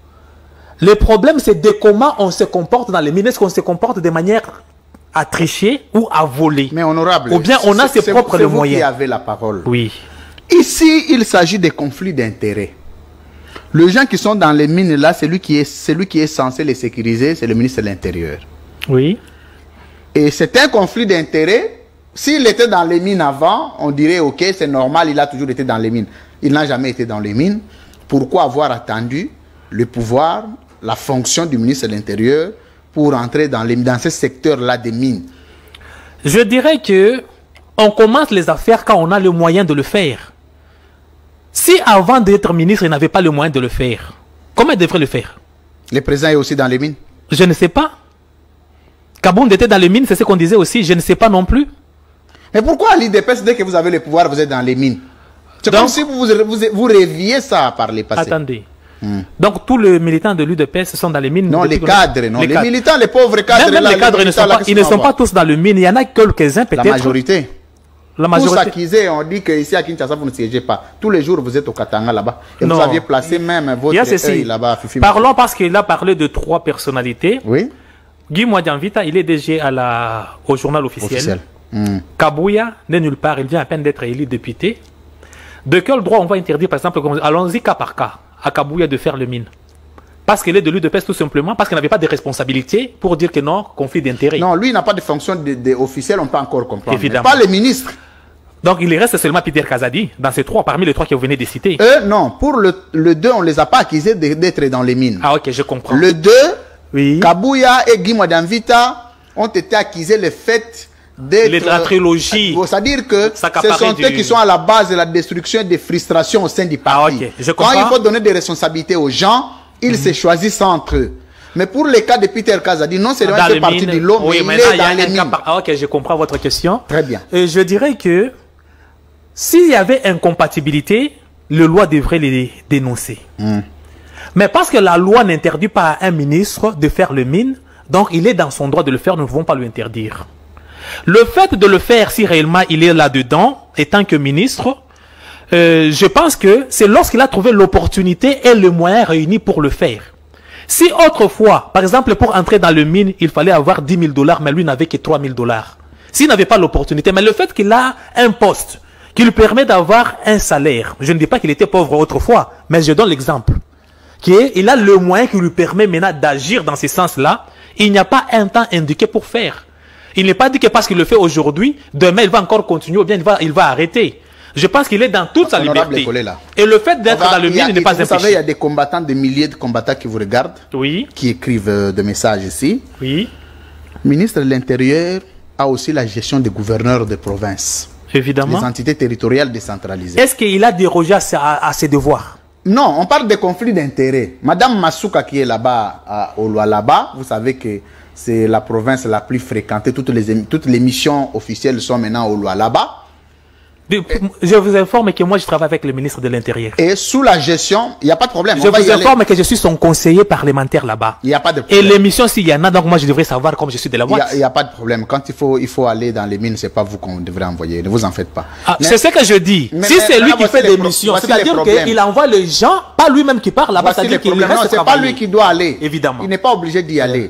Le problème, c'est de comment on se comporte dans les mines. Est-ce qu'on se comporte de manière à tricher ou à voler? Mais honorable, ou bien on a ses propres moyens. C'est vous qui avez la parole. Oui. Ici, il s'agit de conflits d'intérêts. Les gens qui sont dans les mines là, celui qui est censé les sécuriser, c'est le ministre de l'Intérieur. Oui. Et c'est un conflit d'intérêts. S'il était dans les mines avant, on dirait ok, c'est normal, il a toujours été dans les mines. Il n'a jamais été dans les mines. Pourquoi avoir attendu le pouvoir, la fonction du ministre de l'Intérieur pour entrer dans ce secteur-là des mines? Je dirais que on commence les affaires quand on a le moyen de le faire. Si avant d'être ministre, il n'avait pas le moyen de le faire, comment il devrait le faire? Le président est aussi dans les mines? Je ne sais pas. Kabound était dans les mines, c'est ce qu'on disait aussi, je ne sais pas non plus. Mais pourquoi à l'IDPS, dès que vous avez le pouvoir, vous êtes dans les mines? C'est comme si vous rêviez ça par les passés. Attendez. Donc tous les militants de l'UDPS sont dans les mines? Non, les cadres, non. Les militants, les pauvres cadres. Même les cadres, ils ne sont pas tous dans le mine. Il y en a quelques-uns peut-être. La majorité. La majorité. Tous accusés, on dit qu'ici à Kinshasa, vous ne siégez pas. Tous les jours, vous êtes au Katanga là-bas. Et vous aviez placé même votre œil là-bas. Parlons parce qu'il a parlé de trois personnalités. Oui. Guy Modiamvita, il est DG au journal officiel. Kabouya n'est nulle part, il vient à peine d'être élu député. De quel droit on va interdire, par exemple, allons-y cas par cas, à Kabouya de faire le mine? Parce qu'il est de l'UDPS tout simplement, parce qu'il n'avait pas de responsabilité pour dire que non, conflit d'intérêt. Non, lui, il n'a pas de fonction officielle, on peut encore comprendre. Évidemment. Pas les ministres. Donc il reste seulement Peter Kazadi, dans ces trois, parmi les trois que vous venez de citer. Non, pour le 2, on ne les a pas accusés d'être dans les mines. Ah ok, je comprends. Le 2, oui. Kabouya et Guy Modiamvita ont été accusés le fait d'être... La trilogie. C'est-à-dire que ce sont eux qui sont à la base de la destruction et des frustrations au sein du parti. Ah ok, je comprends. Quand il faut donner des responsabilités aux gens, ils se choisissent entre eux. Mais pour le cas de Peter Kazadi, non seulement il fait partie de l'eau, mais il est dans les mines. Ah ok, je comprends votre question. Très bien. Et je dirais que s'il y avait incompatibilité, le loi devrait les dénoncer. Mais parce que la loi n'interdit pas à un ministre de faire le mine, donc il est dans son droit de le faire, nous ne pouvons pas lui interdire. Le fait de le faire, si réellement il est là-dedans, étant que ministre, je pense que c'est lorsqu'il a trouvé l'opportunité et le moyen réunis pour le faire. Si autrefois, par exemple, pour entrer dans le mine, il fallait avoir 10 000 $, mais lui n'avait que 3 000 $. s'il n'avait pas l'opportunité, mais le fait qu'il a un poste qui lui permet d'avoir un salaire, je ne dis pas qu'il était pauvre autrefois, mais je donne l'exemple, il a le moyen qui lui permet maintenant d'agir dans ce sens-là, il n'y a pas un temps indiqué pour faire. Il n'est pas dit que parce qu'il le fait aujourd'hui, demain il va encore continuer ou bien il va arrêter. Je pense qu'il est dans toute sa liberté. Et le fait d'être dans le milieu n'est pas un péché. Vous savez, il y a des combattants, des milliers de combattants qui vous regardent, oui, qui écrivent des messages ici. Oui. Le ministre de l'Intérieur a aussi la gestion des gouverneurs de province. Évidemment. Les entités territoriales décentralisées. Est-ce qu'il a dérogé à ses devoirs? Non, on parle de conflits d'intérêts. Madame Masuka qui est là-bas, au Lualaba, vous savez que c'est la province la plus fréquentée. Toutes les missions officielles sont maintenant au Lualaba. Je vous informe que moi je travaille avec le ministre de l'Intérieur. Et sous la gestion, il n'y a pas de problème. Je vous informe que je suis son conseiller parlementaire là-bas. Il n'y a pas de problème. Et l'émission, s'il y en a, donc moi je devrais savoir comme je suis de la boîte. Il n'y a pas de problème. Quand il faut aller dans les mines, ce n'est pas vous qu'on devrait envoyer. Ne vous en faites pas. C'est ce que je dis. Si c'est lui qui fait des missions, c'est-à-dire qu'il envoie les gens, pas lui-même qui part là-bas. C'est-à-dire qu'il reste travailler. C'est pas lui qui doit aller. Évidemment. Il n'est pas obligé d'y aller.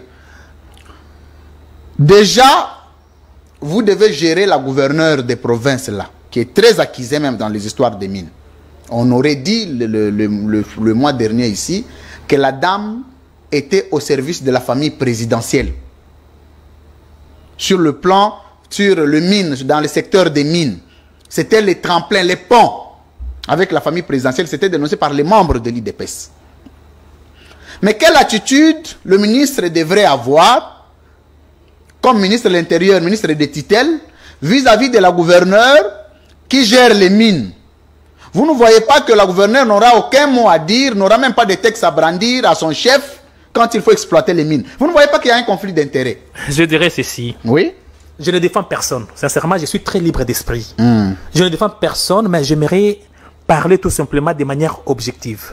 Déjà, vous devez gérer la gouverneure des provinces là, qui est très accusée même dans les histoires des mines. On aurait dit le mois dernier ici que la dame était au service de la famille présidentielle. Sur le plan, sur le mine, dans le secteur des mines. C'était les tremplins, les ponts avec la famille présidentielle. C'était dénoncé par les membres de l'IDPS. Mais quelle attitude le ministre devrait avoir comme ministre de l'Intérieur, ministre des tutelles, vis-à-vis de la gouverneure qui gère les mines? Vous ne voyez pas que la gouverneure n'aura aucun mot à dire, n'aura même pas de texte à brandir à son chef quand il faut exploiter les mines? Vous ne voyez pas qu'il y a un conflit d'intérêts? Je dirais ceci. Oui. Je ne défends personne. Sincèrement, je suis très libre d'esprit. Je ne défends personne, mais j'aimerais parler tout simplement de manière objective.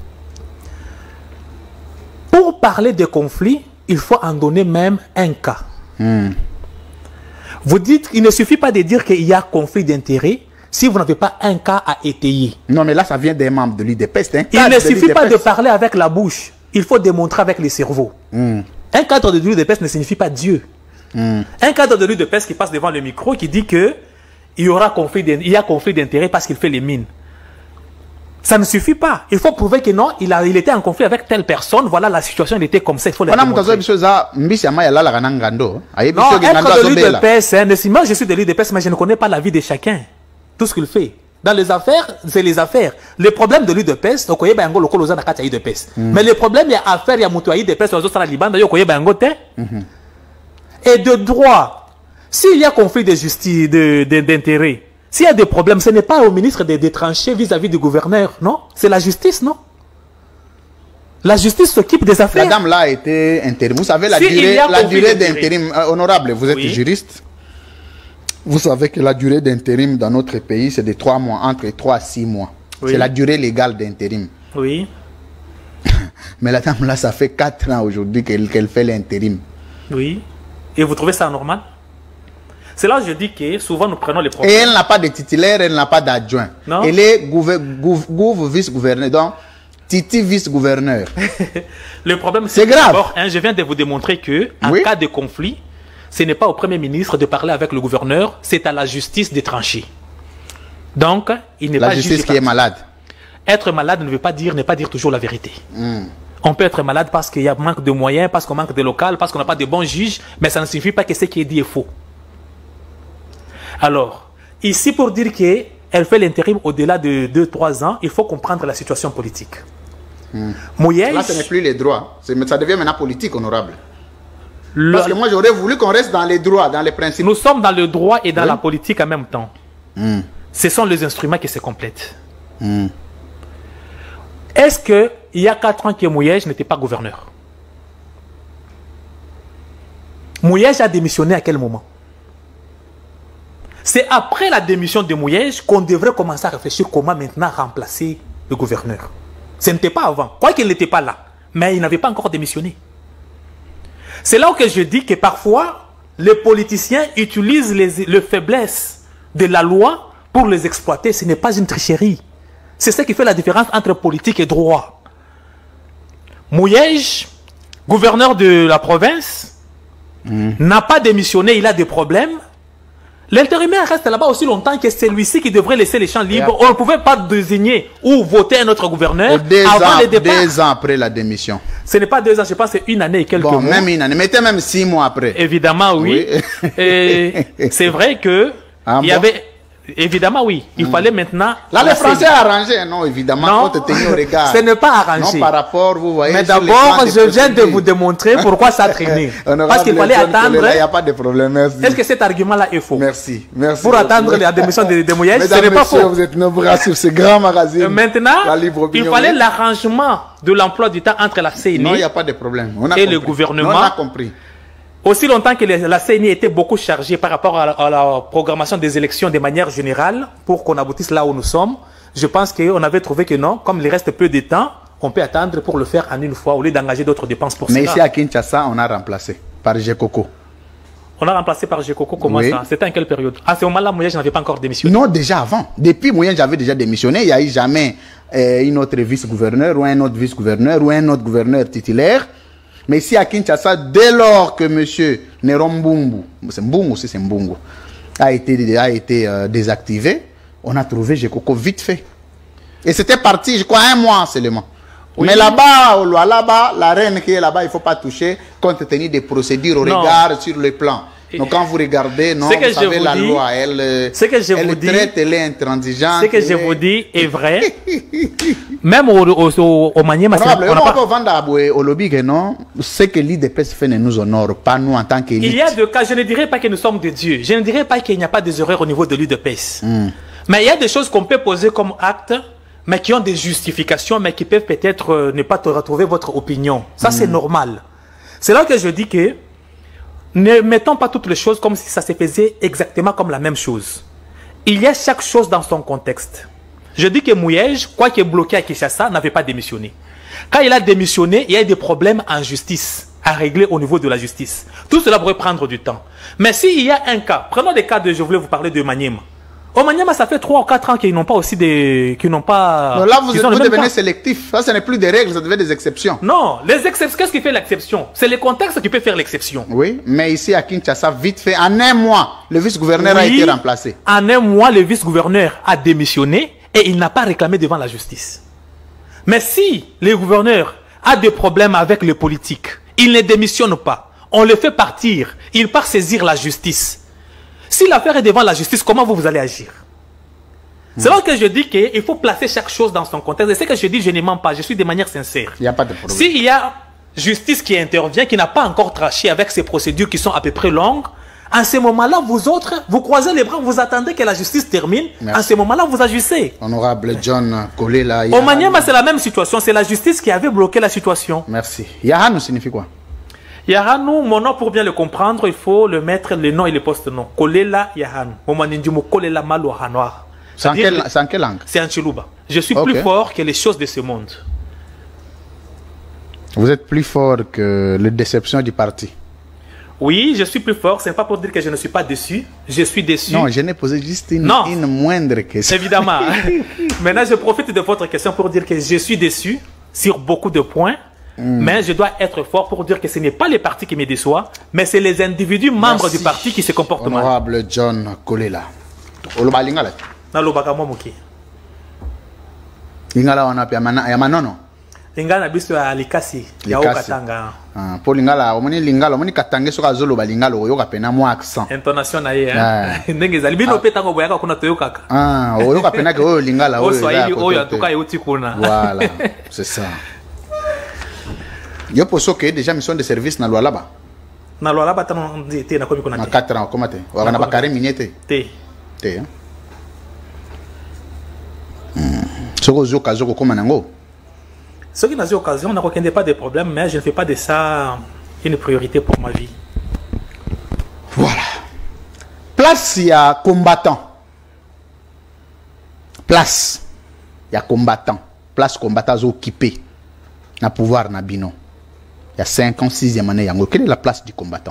Pour parler de conflit, il faut en donner même un cas. Vous dites qu'il ne suffit pas de dire qu'il y a conflit d'intérêts si vous n'avez pas un cas à étayer. Non, mais là, ça vient des membres de l'IDPS. Il ne suffit pas de parler avec la bouche. Il faut démontrer avec les cerveaux. Un cadre de l'IDPS ne signifie pas Dieu. Un cadre de l'IDPS qui passe devant le micro qui dit qu'il y a conflit d'intérêts parce qu'il fait les mines. Ça ne suffit pas. Il faut prouver que non, il était en conflit avec telle personne. Voilà, la situation, elle était comme ça. Il faut le démontrer. Non, être de l'UDPS, moi je suis de l'UDPS, mais je ne connais pas la vie de chacun. Tout ce qu'il fait. Dans les affaires, c'est les affaires. Les problèmes de l'UDPS, mais les problèmes, il y a affaires, il y a mutuaï d'UDPS, et de droit. S'il y a conflit de justice, d'intérêt, s'il y a des problèmes, ce n'est pas au ministre de trancher vis-à-vis du gouverneur, non? C'est la justice, non? La justice s'occupe des affaires. La dame là a été intérim. Vous savez la durée d'intérim. Honorable, vous êtes juriste. Vous savez que la durée d'intérim dans notre pays, c'est de 3 mois, entre 3 à 6 mois. Oui. C'est la durée légale d'intérim. Oui. Mais la dame là, ça fait 4 ans aujourd'hui qu'elle fait l'intérim. Oui. Et vous trouvez ça normal? C'est là que je dis que souvent nous prenons les problèmes. Et elle n'a pas de titulaire, elle n'a pas d'adjoint. Elle est vice-gouverneur. Donc, Titi vice-gouverneur. Le problème, c'est grave. Je viens de vous démontrer que en cas de conflit, ce n'est pas au Premier ministre de parler avec le gouverneur, c'est à la justice de trancher. Donc, il n'est pas la justice qui est malade. Être malade ne pas dire toujours la vérité. On peut être malade parce qu'il y a manque de moyens, parce qu'on manque de local, parce qu'on n'a pas de bons juges, mais ça ne signifie pas que ce qui est dit est faux. Alors, ici pour dire qu'elle fait l'intérim au-delà de 2-3 ans, il faut comprendre la situation politique. Mouyej, là, ce n'est plus les droits. Ça devient maintenant politique, honorable. Parce que moi, j'aurais voulu qu'on reste dans les droits, dans les principes. Nous sommes dans le droit et dans la politique en même temps. Ce sont les instruments qui se complètent. Est-ce qu'il y a 4 ans que Mouyej n'était pas gouverneur? Mouyej a démissionné à quel moment? C'est après la démission de Mouyej qu'on devrait commencer à réfléchir comment maintenant remplacer le gouverneur. Ce n'était pas avant. Quoi qu'il n'était pas là. Mais il n'avait pas encore démissionné. C'est là que je dis que parfois, les politiciens utilisent les faiblesses de la loi pour les exploiter. Ce n'est pas une tricherie. C'est ce qui fait la différence entre politique et droit. Mouyej, gouverneur de la province, n'a pas démissionné, il a des problèmes. L'intérimaire reste là-bas aussi longtemps que celui-ci qui devrait laisser les champs libres. On ne pouvait pas désigner ou voter un autre gouverneur avant le départ. 2 ans après la démission. Ce n'est pas 2 ans, je pense que c'est 1 année et quelques mois. Même 1 année, mettez même 6 mois après. Évidemment, oui. Et c'est vrai que il y avait... Évidemment, oui. Il fallait maintenant... Là, les Français arrangé, non, évidemment, non, compte tenu au regard. Ce n'est pas arrangé. Non, par rapport, vous voyez... Mais d'abord, je viens de vous démontrer pourquoi ça a traîné. Parce qu'il fallait attendre... Il n'y a pas de problème, merci. Est-ce que cet argument-là est faux? Merci. Pour attendre la démission de Mouyej, ce n'est pas faux. Vous êtes nombreux sur ce grand magazine. Maintenant, il fallait l'arrangement de l'emploi du temps entre la CENI non, il n'y a pas de problème. et le gouvernement. On a compris. Aussi longtemps que la CENI était beaucoup chargée par rapport à la programmation des élections de manière générale, pour qu'on aboutisse là où nous sommes, je pense qu'on avait trouvé que non, comme il reste peu de temps, on peut attendre pour le faire en une fois, au lieu d'engager d'autres dépenses pour ça. Mais ici à Kinshasa, on a remplacé par Gekoko. On a remplacé par Gekoko, comment ça? C'était en quelle période? À ce moment-là, Mouyej n'avait pas encore démissionné. Non, déjà avant. Depuis Mouyej, j'avais déjà démissionné. Il n'y a eu jamais une autre vice-gouverneur ou un autre vice-gouverneur ou un autre gouverneur titulaire. Mais ici à Kinshasa, dès lors que M. Néron Mbungu, c'est Mbungu aussi, c'est Mbungu, a été désactivé, on a trouvé Gekoko vite fait. Et c'était parti, je crois, 1 mois seulement. Oui. Mais là-bas, la reine qui est là-bas, il ne faut pas toucher, compte tenu des procédures au regard sur le plan. Donc quand vous regardez, non, vous savez, la loi, elle traite, elle est intransigeante. Ce que je vous dis est vrai. Même au Maniema, on peut vendre au lobby que non, ce que l'IDPS fait ne nous honore pas, nous en tant qu'élite. Il y a des cas, je ne dirais pas que nous sommes de Dieu. Je ne dirais pas qu'il n'y a pas des erreurs au niveau de l'IDPS. Mais il y a des choses qu'on peut poser comme acte, mais qui ont des justifications, mais qui peuvent peut-être ne pas te retrouver votre opinion. Ça, c'est normal. C'est là que je dis que ne mettons pas toutes les choses comme si ça se faisait exactement comme la même chose. Il y a chaque chose dans son contexte. Je dis que Mouyej, quoi qu'il est bloqué à Kinshasa, n'avait pas démissionné. Quand il a démissionné, il y a des problèmes en justice à régler au niveau de la justice. Tout cela pourrait prendre du temps. Mais s'il y a un cas, prenons des cas de, je voulais vous parler de Maniema. Au Maniema, ça fait 3 ou 4 ans qu'ils n'ont pas aussi des... qu'ils n'ont pas... Non, là, vous devenez sélectif. Ça, ce n'est plus des règles, ça devient des exceptions. Non, les exceptions, qu'est-ce qui fait l'exception? C'est le contexte qui peut faire l'exception. Oui, mais ici à Kinshasa, vite fait, en 1 mois, le vice-gouverneur a été remplacé. En 1 mois, le vice-gouverneur a démissionné et il n'a pas réclamé devant la justice. Mais si le gouverneur a des problèmes avec les politiques, il ne démissionne pas. On le fait partir. Il part saisir la justice. Si l'affaire est devant la justice, comment vous allez agir? C'est là que je dis qu'il faut placer chaque chose dans son contexte. Et ce que je dis, je ne mens pas. Je suis de manière sincère. Il n'y a pas de problème. S'il y a justice qui intervient, qui n'a pas encore tranché avec ces procédures qui sont à peu près longues, en ce moment-là, vous autres, vous croisez les bras, vous attendez que la justice termine. Merci. En ce moment-là, vous agissez. Honorable John Kolela. Au Maniema, c'est la même situation. C'est la justice qui avait bloqué la situation. Merci. Yahanu signifie quoi? Yahanu, mon nom, pour bien le comprendre, il faut le mettre le nom et le post-nom. Kolela Yahanu. Kolela Malo Hanoir. C'est en quelle langue? C'est en Chiluba. Je suis plus fort que les choses de ce monde. Vous êtes plus fort que les déceptions du parti? Oui, je suis plus fort. Ce n'est pas pour dire que je ne suis pas déçu. Je suis déçu. Non, je n'ai posé juste une moindre question. Évidemment. Maintenant, je profite de votre question pour dire que je suis déçu sur beaucoup de points. Mais je dois être fort pour dire que ce n'est pas les partis qui me déçoivent, mais c'est les individus membres du parti qui se comportent mal. Honorable John Kolela. Nalobaka momuki. Lingala wana pia manono. Lingala biso ya likasi ya okatanga. Po lingala omoni lingala omoni katange soka zolo ba lingala oyoka pena mo accent. Intonation na ye ndenge zali bino petango boyaka kuna toyokaka. Oyoka pena ke oyo lingala oyo. Swahili oyo atuka yuti kuna. Voilà, c'est ça. Yo poso que déjà mission de service na Lualaba. Na Lualaba tano te na komi kuna. Na 4 ans comment te? Wa na bakare minete. Te. Te. Soko zo kazo ko nango. Ce qui n'a pas occasion, on n'a pas de problème, mais je ne fais pas de ça une priorité pour ma vie. Voilà. Place, il y a combattant. Place, il y a combattant. Place combattant occupé. Na pouvoir na bino. Il y a 5 ans, 6e année. Quelle est la place du combattant?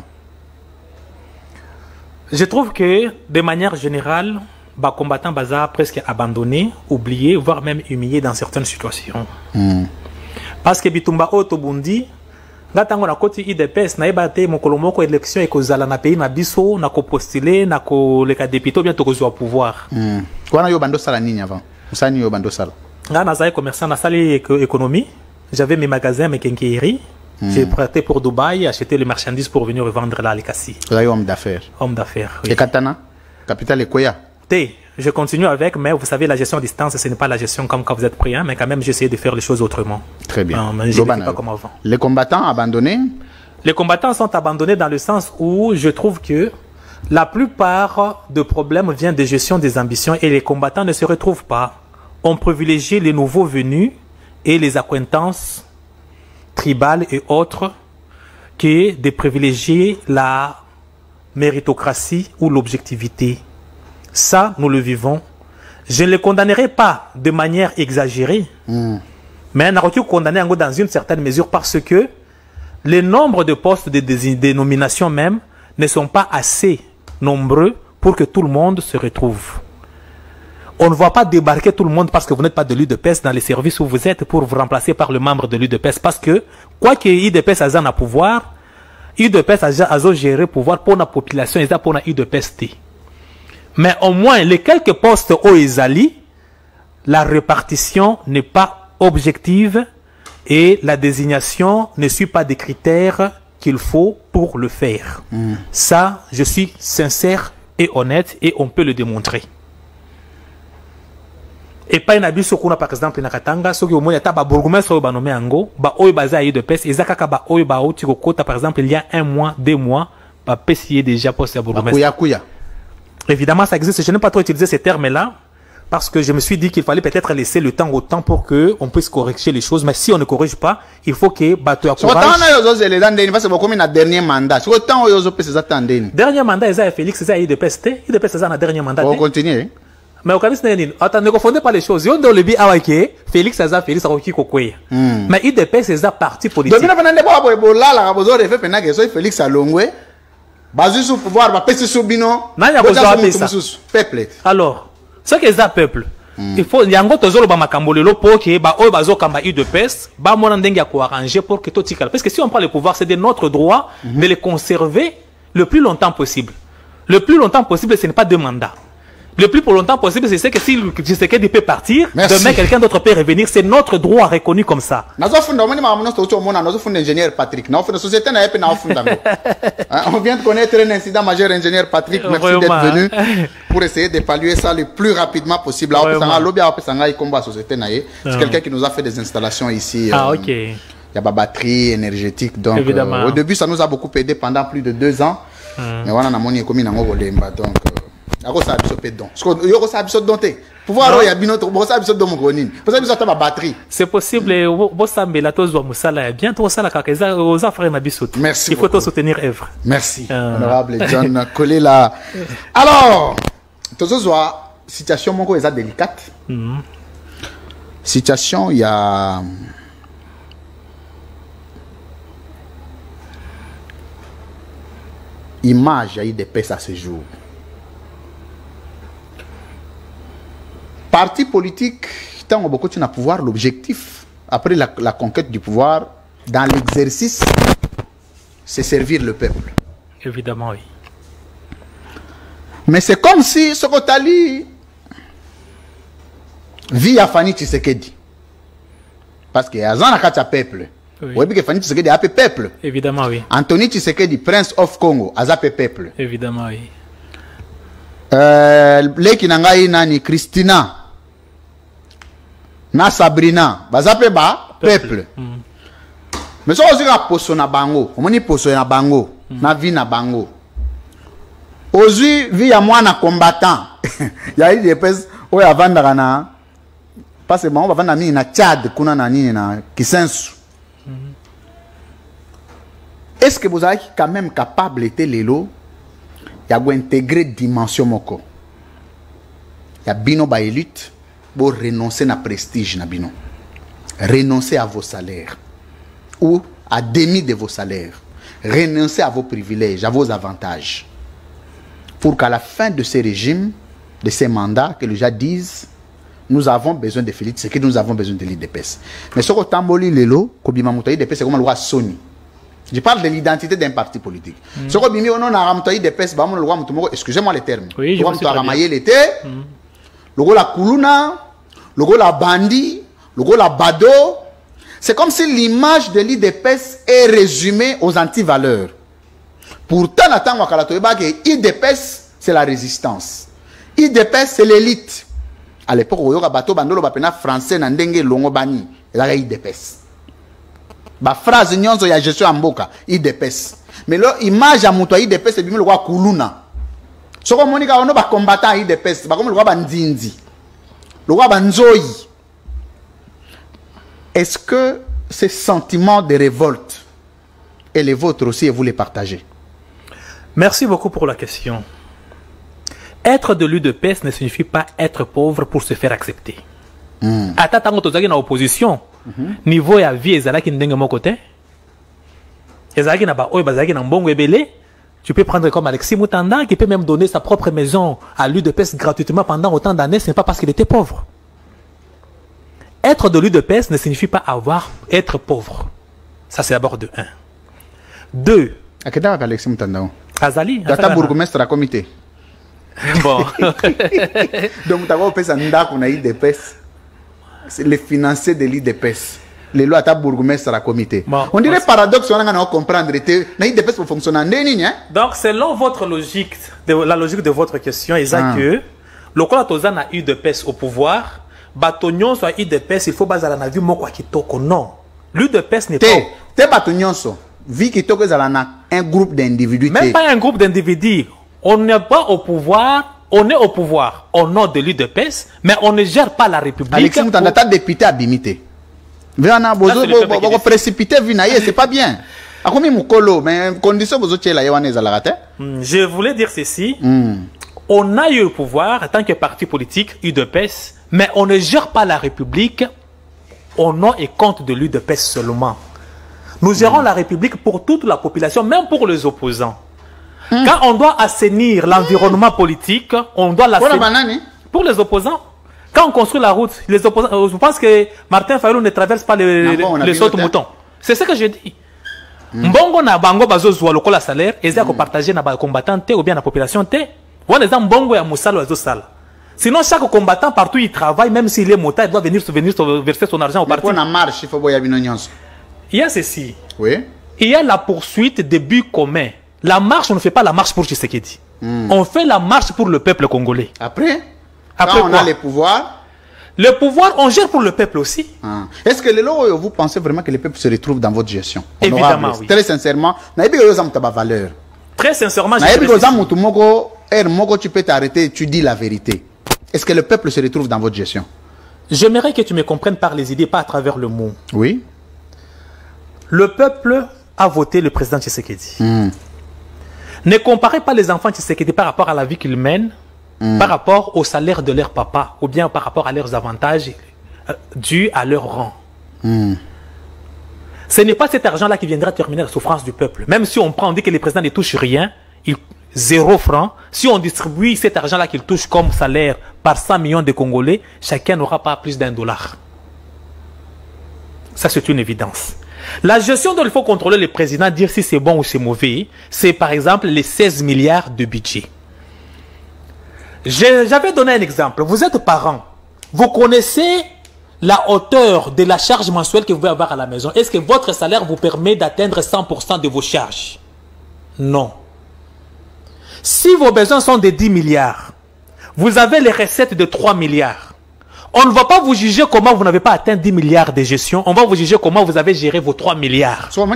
Je trouve que, de manière générale, les combattants sont presque abandonnés, oubliés, voire même humiliés dans certaines situations. Parce que Bitumba Otobundi, Ngatango na koti IDPS na ebate mokolo moko élection ekozala na pays na biso na ko postuler na ko leka député bien to kozwa pouvoir. Wana yo bando sala nini avant? Musani yo bando sala. Nga na zai commerçant na sali économie. J'avais mes magasins, mes quincailleries. J'ai prêté pour Dubaï, acheté les marchandises pour venir revendre là à Likasi. Vous êtes homme d'affaires. Homme d'affaires, oui. Et Katana, capitale Ekoya. Je continue avec, mais vous savez, la gestion à distance, ce n'est pas la gestion comme quand vous êtes pris, hein, mais quand même, j'ai essayé de faire les choses autrement. Très bien. Mais je ne fais pas comme avant. Les combattants abandonnés? Les combattants sont abandonnés dans le sens où je trouve que la plupart des problèmes viennent de gestion des ambitions et les combattants ne se retrouvent pas. On privilégie les nouveaux venus et les acquaintances tribales et autres que de privilégier la méritocratie ou l'objectivité. Ça, nous le vivons. Je ne le condamnerai pas de manière exagérée, mais on a condamné dans une certaine mesure parce que les nombres de postes de dénomination même ne sont pas assez nombreux pour que tout le monde se retrouve. On ne va pas débarquer tout le monde parce que vous n'êtes pas de l'UDPS dans les services où vous êtes pour vous remplacer par le membre de l'UDPS. Parce que, quoi que l'UDPS a un pouvoir, l'UDPS a géré le pouvoir pour la population et pour l'UDPS. Mais au moins, les quelques postes au Ezali, la répartition n'est pas objective et la désignation ne suit pas des critères qu'il faut pour le faire. Ça, je suis sincère et honnête et on peut le démontrer. Et pas une abus par exemple na Katanga ce qui au moins y a ba bourgmestre ba nommé ango ba oy baza yi de pes ezaka ba oy ba oti kota par exemple il y a 1 mois 2 mois ba pesier déjà poste à bourgmestre. Évidemment ça existe, je n'ai pas trop utilisé ces termes là parce que je me suis dit qu'il fallait peut-être laisser le temps au temps pour que on puisse corriger les choses, mais si on ne corrige pas il faut que ba tu courage. Parce que comme na dernier mandat sur temps yo zo pesa tandeni dernier mandat eza Félix eza yi de peste yi de peste eza na dernier mandat. On continue. Mais au Cameroun, ne confondez pas les choses. Il y a le bi awake Félix Aza Félix Aroki Kokoye. Mais IDP c'est un parti politique. Donc pendant des fois Félix Alongwe basé sur pouvoir va passer sur bino. Peuple. Alors, ce que ça peuple. Il faut yango tozolo ba makambolelo pour que ba oy bazo kamba IDPS ba mona ndenge ya ko arranger pour que tout tikala. Parce que si on prend le pouvoir, c'est de notre droit de les conserver le plus longtemps possible. Le plus longtemps possible, ce n'est pas 2 mandats. Le plus pour longtemps possible, c'est que si Tshisekedi peut partir, demain quelqu'un d'autre peut revenir. C'est notre droit reconnu comme ça. On vient de connaître un incident majeur, ingénieur Patrick. Merci d'être venu pour essayer d'évaluer ça le plus rapidement possible. C'est quelqu'un qui nous a fait des installations ici. Ah, ok. Il y a ma batterie énergétique. Donc, au début, ça nous a beaucoup aidé pendant plus de 2 ans. Mais voilà, on a mon économie donc. C'est possible. Merci. Il faut tout soutenir Èvre. Merci, honorable John Kolela. Alors, situation mon est délicate. Situation, il y a image des pèses à ce jour. Parti politique, tant on beaucoup de pouvoir, l'objectif, après la conquête du pouvoir, dans l'exercice, c'est servir le peuple. Évidemment, oui. Mais c'est comme si ce que tu as dit, via Fanny Tshisekedi. Parce qu'il y a un peuple. Oui, que Fanny Tshisekedi a peuple. Évidemment, oui. Anthony Tshisekedi, Prince of Congo, a peuple. Évidemment, oui. Leki nangai nani Christina na Sabrina bazape ba peuple. Mais so ozira poso na bango, omoni poso na bango, na vie na bango. Ozui vie ya mwana combattant. Ya il depes o ya vandaka na parce que bango bavanda mini na Tchad kuna na nini na Kisensu. Est-ce que vous êtes quand même capable de lelo il y a intégrer dimension moko. Il y a bino ba élite pour renoncer na prestige na bino. Renoncer à vos salaires ou à demi de vos salaires. Renoncer à vos privilèges, à vos avantages. Pour qu'à la fin de ces régimes, de ces mandats, que les gens disent nous avons besoin de Félix, c'est que nous avons besoin de l'IDPS. Mais ce que tamboli lelo, kobima mutayi IDPS c'est comme le roi Sony. Je parle de l'identité d'un parti politique. Ce qu'on dit, on a ramené des pèses, excusez-moi les termes. Oui, je vois très bien. L'été, le gars la Kuluna, le gars la Bandi, le gars la Bado. C'est comme si l'image de l'IDPS est résumée aux antivaleurs. Pourtant, l'IDPS, c'est la résistance. IDPS, c'est l'élite. À l'époque, il y a bateau bandolo bapena français nandenge longo bani. Il y a IDPS. Ba phrase nyonzo ya gestion amboka IDPS. Mais l'image à mon IDPS c'est bien le roi Kuluna. Ce qu'on monika on ba combattant IDPS, ba comme le roi Bandindi. Le roi Banzoi. Est-ce que ces sentiments de révolte et les vôtres aussi et vous les partagez? Merci beaucoup pour la question. Être de l'UDPS ne signifie pas être pauvre pour se faire accepter. Ata tango tozaki na opposition, niveau ya vie ezalaki ndenge moko te. Ezalaki na ba oyo bazalaki na mbongo ebele. Tu peux prendre comme Alexis Moutanda qui peut même donner sa propre maison à l'UDPS gratuitement pendant autant d'années, ce n'est pas parce qu'il était pauvre. Être de l'UDPS ne signifie pas être pauvre. Ça c'est d'abord de 1. 2. À quel âge Alexis Moutanda? Azali. Data bourgmestre à comité. Bon. Donc, tu as un IDPS. C'est les financiers de l'IDPS. Les lois à bourgmestre à comité. Bon, on dirait paradoxe, on a comprendre. L'IDPS pour fonctionner. Donc, selon votre logique, la logique de votre question, c'est que le Kolatozan a UDPS au pouvoir, Batognon soit UDPS, il faut baser la vie moko kitoko. Non. L'UDPS n'est pas. Te Batognon so. Vie kitoko un groupe d'individus. Même pas un groupe d'individus. On n'est pas au pouvoir, on est au pouvoir au nom de l'UDPS, mais on ne gère pas la République. Alexis Moutanda, t'as député à Bimité. Précipité, c'est pas bien. Je voulais dire ceci. On a eu le pouvoir en tant que parti politique, UDPS, mais on ne gère pas la République au nom et compte de l'UDPS seulement. Nous gérons la République pour toute la population, même pour les opposants. Quand on doit assainir l'environnement politique, on doit l'assainir. Pour les opposants. Quand on construit la route, les opposants, je pense que Martin Fayulu ne traverse pas les sautes moutons. C'est ce que je dis. Mbongo na bango bazo zwa lokola salaire, eza ko partager na ba combattant ou bien la population te. On est mbongo ya musala wazo sala. Sinon chaque combattant partout il travaille, même s'il est motard, il doit venir verser son argent au parti. Il y a ceci. Oui. Il y a la poursuite des buts communs. La marche, on ne fait pas la marche pour Tshisekedi. On fait la marche pour le peuple congolais. Après quand on a les pouvoirs. Le pouvoir, on gère pour le peuple aussi. Est-ce que vous pensez vraiment que le peuple se retrouve dans votre gestion? Évidemment, oui. Très sincèrement, valeur. Très sincèrement, tu peux t'arrêter, tu dis la vérité. Est-ce que le peuple se retrouve dans votre gestion? J'aimerais que tu me comprennes par les idées, pas à travers le mot. Oui. Le peuple a voté le président Tshisekedi. Ne comparez pas les enfants Tshisekedi par rapport à la vie qu'ils mènent, par rapport au salaire de leur papa, ou bien par rapport à leurs avantages dus à leur rang. Ce n'est pas cet argent-là qui viendra terminer la souffrance du peuple. Même si on prend, on dit que les présidents ne touchent rien, 0 francs. Si on distribue cet argent-là qu'ils touchent comme salaire par 100 millions de Congolais, chacun n'aura pas plus d'1 dollar. Ça, c'est une évidence. La gestion dont il faut contrôler le président, dire si c'est bon ou c'est mauvais, c'est par exemple les 16 milliards de budget. J'avais donné un exemple. Vous êtes parent. Vous connaissez la hauteur de la charge mensuelle que vous pouvez avoir à la maison. Est-ce que votre salaire vous permet d'atteindre 100% de vos charges? Non. Si vos besoins sont de 10 milliards, vous avez les recettes de 3 milliards. On ne va pas vous juger comment vous n'avez pas atteint 10 milliards de gestion. On va vous juger comment vous avez géré vos 3 milliards. Oui.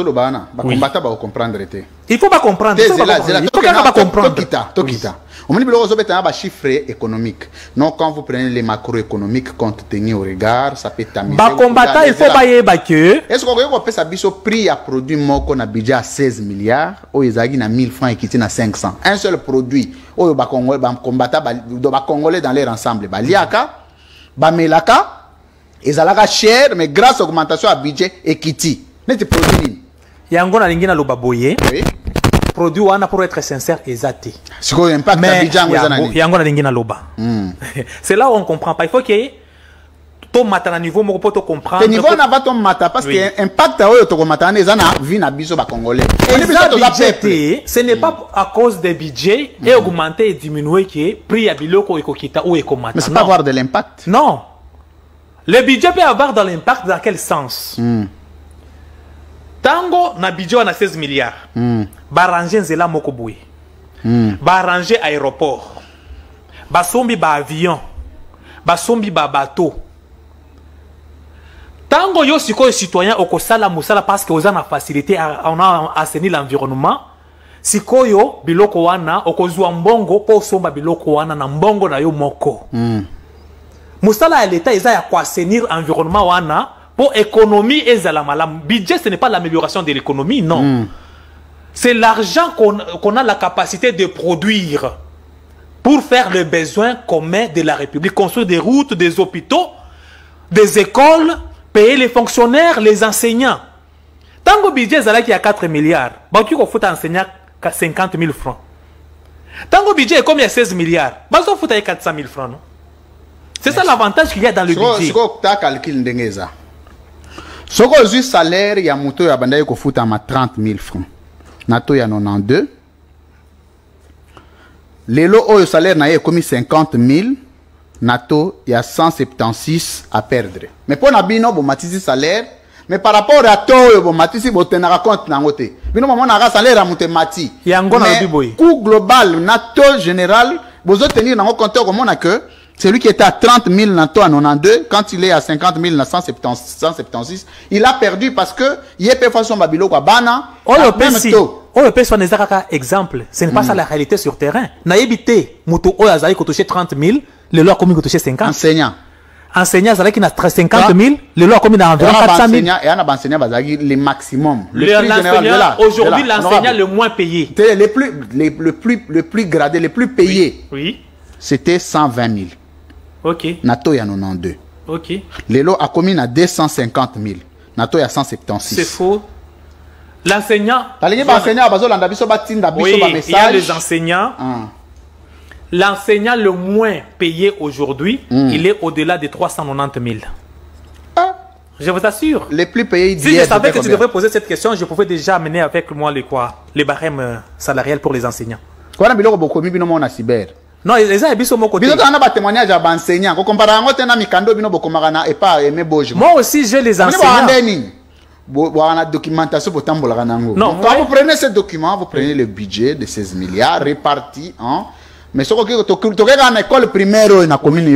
Il ne faut pas comprendre. Il faut pas comprendre. On dit un chiffre économique. Non, quand vous prenez les macroéconomiques compte tenu au regard, ça peut tamiser. Il faut pas que. Est-ce qu'on peut savoir le prix à produit qu'on a budget à 16 milliards ou ils ont 1000 francs et qui à 500. Un seul produit. Ou les Congolais dans leur ensemble. Liaka, Bamelaka, ils ont cher, mais grâce à l'augmentation à budget et Kiti. Mais tu produis. Yangona lingina lo baboye. Oui. Produit wana pour être sincère exact. C'est quoi l'impact à budget Yangona lingina loba. C'est là où on comprend pas. Il faut que to matana niveau moko poto comprendre. Le niveau n'a pas ton mata parce que impact à eux to matana les ana vie na biso ba congolais. Ce n'est pas à cause des budgets et augmenter et diminuer que prix à biloko ekokita ou ekomata. Mais c'est pas avoir de l'impact. Non. Le budget peut avoir de l'impact dans quel sens? Tango na budget on a 16 milliards. Ba ranger nzela moko boui. Ba ranger aéroport. Ba sombi ba avion. Ba sombi ba bateau. Tango yo siko citoyen okosala musala parce que oza na facilité on a assaini l'environnement. Sikoyo biloko wana okozwa mbongo po somba biloko wana na mbongo na yo moko. Musala à l'état eza ya ko assainir environnement wana pour économie ezala malam. Budget ce n'est pas l'amélioration de l'économie, non. C'est l'argent qu'on a la capacité de produire pour faire les besoins communs de la République, construire des routes, des hôpitaux, des écoles, payer les fonctionnaires, les enseignants. Tant que le budget est à 4 milliards, il faut enseigner 50 000 francs. Tant que le budget est comme il y a 16 milliards, il faut 400 000 francs. C'est ça l'avantage qu'il y a dans le budget. Si vous avez un salaire, il y a 30 000 francs. Nato, il y a 92. Le salaire est comme 50 000. Nato, il y a 176 à perdre. Mais pour Nabino, vous avez un salaire. Mais par rapport à toi, vous avez un compte. Bino, vous avez un salaire à Moutemati. Il y a un coût global, Nato général, vous avez tenir dans votre compte comme que celui qui était à 30 000 Nato à 92, quand il est à 50 000 à 176, il a perdu parce que il est fait son babilo quoi bana. Oh le person exemple, ce n'est pas ça la réalité sur terrain. Na évité moto o azali ko toucher 30 000, le loi commis ko toucher 50. Enseignant azali qui na 50 000, le loi commis na environ 400 000. Et un enseignant bazali le maximum. Aujourd'hui l'enseignant le moins payé. Le plus gradé, le plus payé. Oui. C'était 120 000. Ok. Nato, il y a 92. Ok. Les lots a commis à 250 000. Nato, il y a 176. C'est faux. L'enseignant. Oui, il y a les enseignants. L'enseignant le moins payé aujourd'hui, il est au-delà de 390 000. Je vous assure. Les plus payés. Si je savais que tu devrais poser cette question, je pouvais déjà amener avec moi les barèmes salariales pour les enseignants. Non, ils ont biso moko. Témoignage à enseignants. Moi aussi, j'ai les enseignants. Documentation pour non, quand vous prenez ce document, vous prenez le budget de 16 milliards réparti en. Mais ce que tu regardes en école primaire, on a commis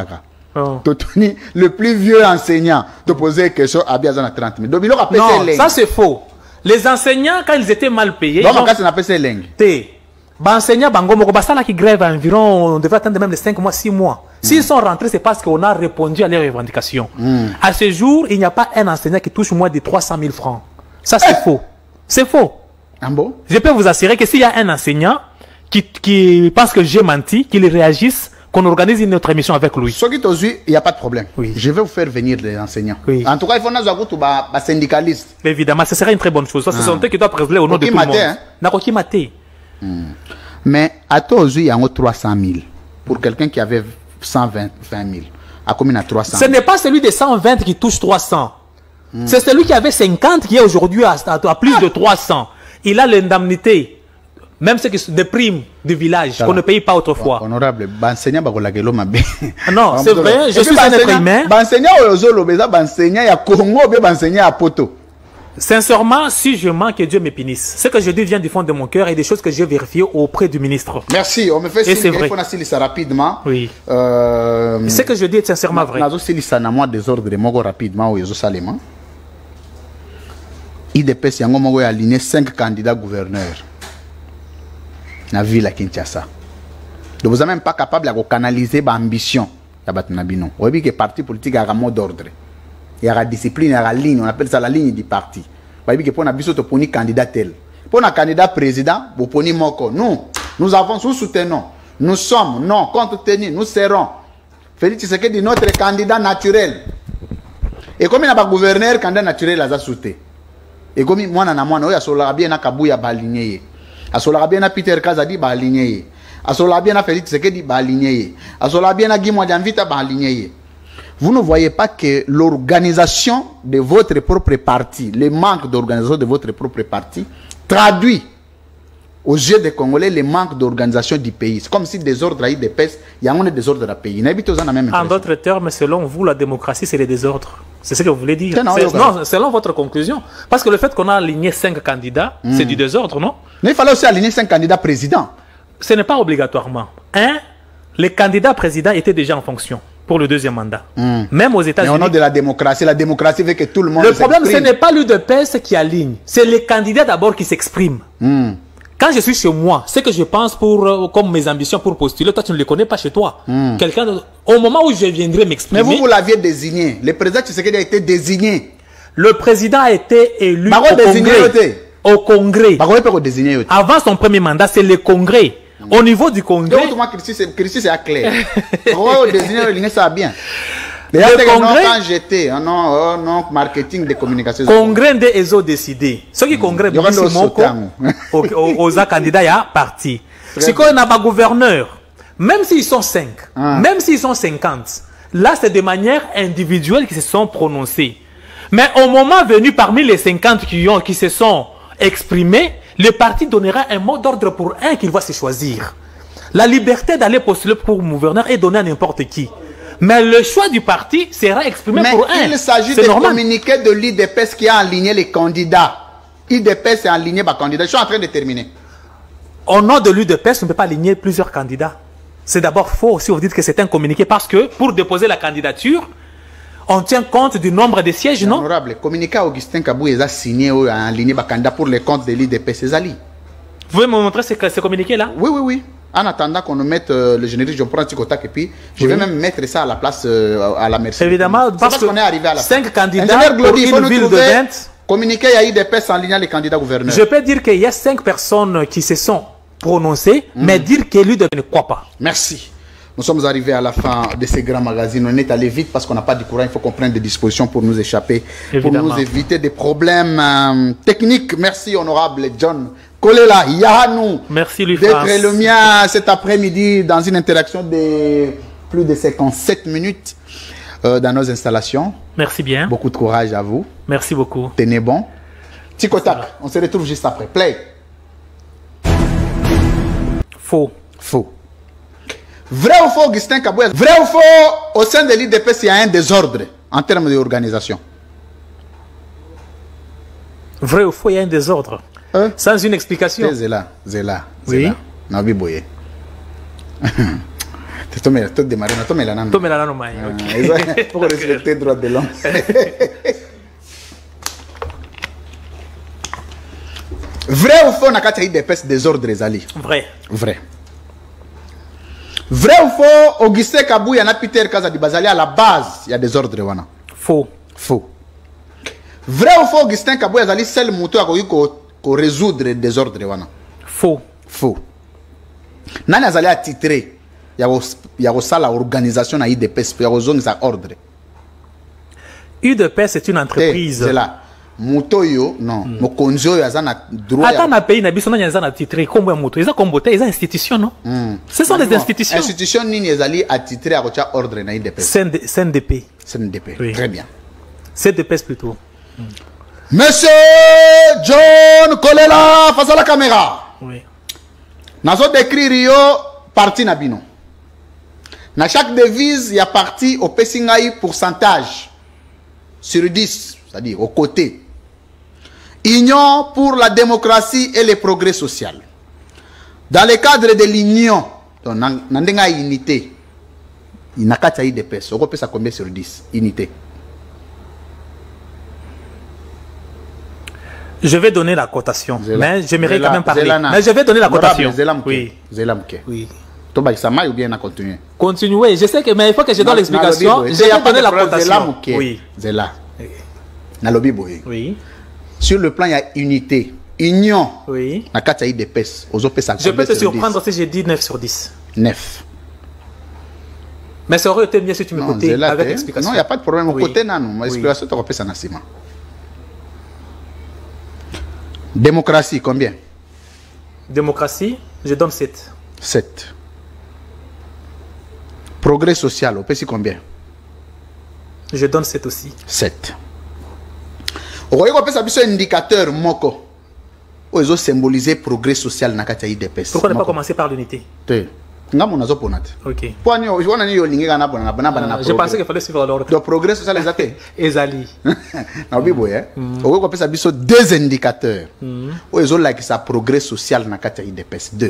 le plus vieux enseignant te posait quelque chose à 30 000. Non, ça c'est faux. Les enseignants, quand ils étaient mal payés. Non, quand c'est appelé lingue. Enseignants, qui grève environ, on devrait attendre même les 5 mois, 6 mois. S'ils sont rentrés, c'est parce qu'on a répondu à leurs revendications. À ce jour, il n'y a pas un enseignant qui touche moins de 300 000 francs. Ça, c'est faux. C'est faux. Bon? Je peux vous assurer que s'il y a un enseignant qui pense que j'ai menti, qu'il réagisse, qu'on organise une autre émission avec lui. Il n'y a pas de problème. Oui. Je vais vous faire venir des enseignants. Oui. En tout cas, il faut que syndicalistes. Évidemment, ce serait une très bonne chose. Ça, c'est son qui doit présider au nom de tout le monde. Mais à toi, il y a 300 000. Pour quelqu'un qui avait 120 000. À combien à 300 000? Ce n'est pas celui de 120 qui touche 300. C'est celui qui avait 50 qui est aujourd'hui à plus de 300. Il a l'indemnité. Même ceux qui des primes du village qu'on ne paye pas autrefois. Honorable, enseignant non, c'est vrai, je suis un être humain. Sincèrement, si je mens, que Dieu me punisse. Ce que je dis vient du fond de mon cœur et des choses que j'ai vérifiées auprès du ministre. Merci, on me fait signe qu'il faut ça rapidement. Oui. Ce que je dis est sincèrement vrai. Rapidement, IDPS yango a aligné 5 candidats gouverneurs. Na ville à Kinshasa. Donc vous n'êtes même pas capable de canaliser l'ambition. Vous voyez que le parti politique a un mot d'ordre. Il y a la discipline, il y a la ligne, on appelle ça la ligne du parti. Vous voyez que pour un candidat tel. Pour un candidat président, vous prenez Moko. Nous avons, nous soutenons. Nous sommes, non, compte tenu, nous serons. Félix Tshisekedi, notre candidat naturel. Et comme il y a un gouverneur, candidat naturel, il a sauté. Et comme moi, il y a bien un Kabouya baligné. Asola bien na Peter Kazadi ba aligné. Asola bien na Félix Tshisekedi ba aligné. Asola bien na Guy Mwadjanvita ba aligné. Vous ne voyez pas que l'organisation de votre propre parti, le manque d'organisation de votre propre parti, traduit aux yeux des Congolais le manque d'organisation du pays. C'est comme si désordre a eu des pèses, il y a un désordre dans le pays. En d'autres termes, selon vous, la démocratie, c'est le désordre. C'est ce que vous voulez dire. Non, selon votre conclusion. Parce que le fait qu'on a aligné 5 candidats, c'est du désordre, non? Mais il fallait aussi aligner 5 candidats présidents. Ce n'est pas obligatoirement. Les candidats présidents étaient déjà en fonction pour le deuxième mandat. Même aux États-Unis. Mais au nom de la démocratie veut que tout le monde Le problème, ce n'est pas l'UDPS qui aligne. C'est les candidats d'abord qui s'expriment. Quand je suis chez moi, ce que je pense comme mes ambitions pour postuler, toi tu ne les connais pas chez toi. Au moment où je viendrai m'exprimer... Mais vous l'aviez désigné. Le président Tshisekedi a été désigné. Le président a été élu au Congrès. Avant son premier mandat, c'est le Congrès. Au niveau du Congrès... Christy, c'est clair. Désigné ça bien. Le Congrès, quand j'étais non marketing de communication. Congrès des ont décidé. Ce qui Congrès aux candidats y a parti. C'est qu'on a pas gouverneur. Même s'ils sont 5, même s'ils sont 50, là c'est de manière individuelle qu'ils se sont prononcés. Mais au moment venu, parmi les 50 qui se sont exprimés, le parti donnera un mot d'ordre pour un qu'il va se choisir. La liberté d'aller postuler pour gouverneur est donnée à n'importe qui. Mais le choix du parti sera exprimé pour un. Il s'agit de communiquer de l'IDPS qui a aligné les candidats. IDPS est aligné par candidat. Je suis en train de terminer. Au nom de l'UDPS, on ne peut pas aligner plusieurs candidats. C'est d'abord faux si vous dites que c'est un communiqué parce que pour déposer la candidature, on tient compte du nombre de sièges, non? Honorable, communiqué à Augustin Kabou, il a signé un aligné par candidat pour les comptes de l'IDPS. Vous pouvez me montrer ce communiqué-là? Oui. En attendant qu'on nous mette le générique, je prends un petit contact et puis je vais même mettre ça à la place à la merci. Évidemment, parce qu'on est arrivé à la 5 candidats pour une ville de 20. Communiqué, il y a eu des PES en ligne les candidats gouverneurs. Je peux dire qu'il y a 5 personnes qui se sont prononcées, mais dire que lui ne croit pas. Merci. Nous sommes arrivés à la fin de ces grands magazines. On est allé vite parce qu'on n'a pas de courant. Il faut qu'on prenne des dispositions pour nous échapper, pour nous éviter des problèmes techniques. Merci, honorable John Kolela Yahanou. Merci, lui, d'être le mien cet après-midi dans une interaction de plus de 57 minutes dans nos installations. Merci bien. Beaucoup de courage à vous. Merci beaucoup. Tenez bon. Tikotak, on se retrouve juste après. Play. Faux. Faux. Vrai ou faux, Augustin Kabouya? Vrai ou faux, au sein de l'IDPS, il y a un désordre en termes d'organisation? Vrai ou faux, il y a un désordre. Sans une explication. Zéla. Oui. Nabi Boye. Tu me démarrer, tu me la nana. Tu me la nana, ok. Pour respecter le droit de l'homme. Vrai ou faux, Nakata IDPS désordre Zali? Vrai. Vrai. Vrai ou faux, Augustin Kabouya na Peter Kazadi Bazali à la base, il y a des ordres wana. Faux. Faux. Vrai ou faux, Augustin Kabouya Zali seul moto a ko résoudre des ordres wana. Faux. Faux. Nani azali attitré ya ko sala organisation na IDPS ya ko zonga ordre. UDPS c'est une entreprise. C'est là. Mutoyo non mokonzi oyo aza na droit ata na pays na biso na nyanza na titre kombo ya muto eza kombote eza institution non ce sont des institutions institution nini ezali a titre ya kocha ordre na IDPS CNDP oui. Très bien CNDP plutôt Monsieur John Kolela face à la caméra oui nazo décrire yo parti na bino na chaque devise il y a parti au pesingai pourcentage sur 10 c'est-à-dire au côté Union pour la démocratie et le progrès social. Dans le cadre de l'union, donc, n'a unité. Il n'a qu'à tailler des pèses. On peut ça combien sur 10? Unité. Je vais donner la cotation. Mais j'aimerais quand même parler. Mais je vais donner la cotation. Oui. Oui. Ça m'a ou bien à continuer? Continuez. Je sais que, mais il faut que je donne l'explication. Je vais donner la cotation. Oui. Zéla. Nalobi boy. Oui. Sur le plan, il y a unité. Union. Oui. Je peux te surprendre si j'ai dit 9 sur 10. 9. Mais ça aurait été mieux si tu me cotais avec l'explication. Non, il n'y a pas de problème. Au côté, non. L'explication, tu aurais fait ça dans ciment. Démocratie, combien? Démocratie, je donne 7. 7. Progrès social, au PC combien? Je donne 7 aussi. 7. Vous voyez qu'on peut s'appuyer sur un indicateur moko. Où ils ont symbolisé progrès social dans la IDPS. Pourquoi ne pas commencer par l'unité? Ok. Je pensais qu'il fallait suivre l'ordre. Donc, progrès social, les athées. Ezali. On peut s'appuyer sur 2 indicateurs. Où ils ont ça progrès social dans la IDPS. 2.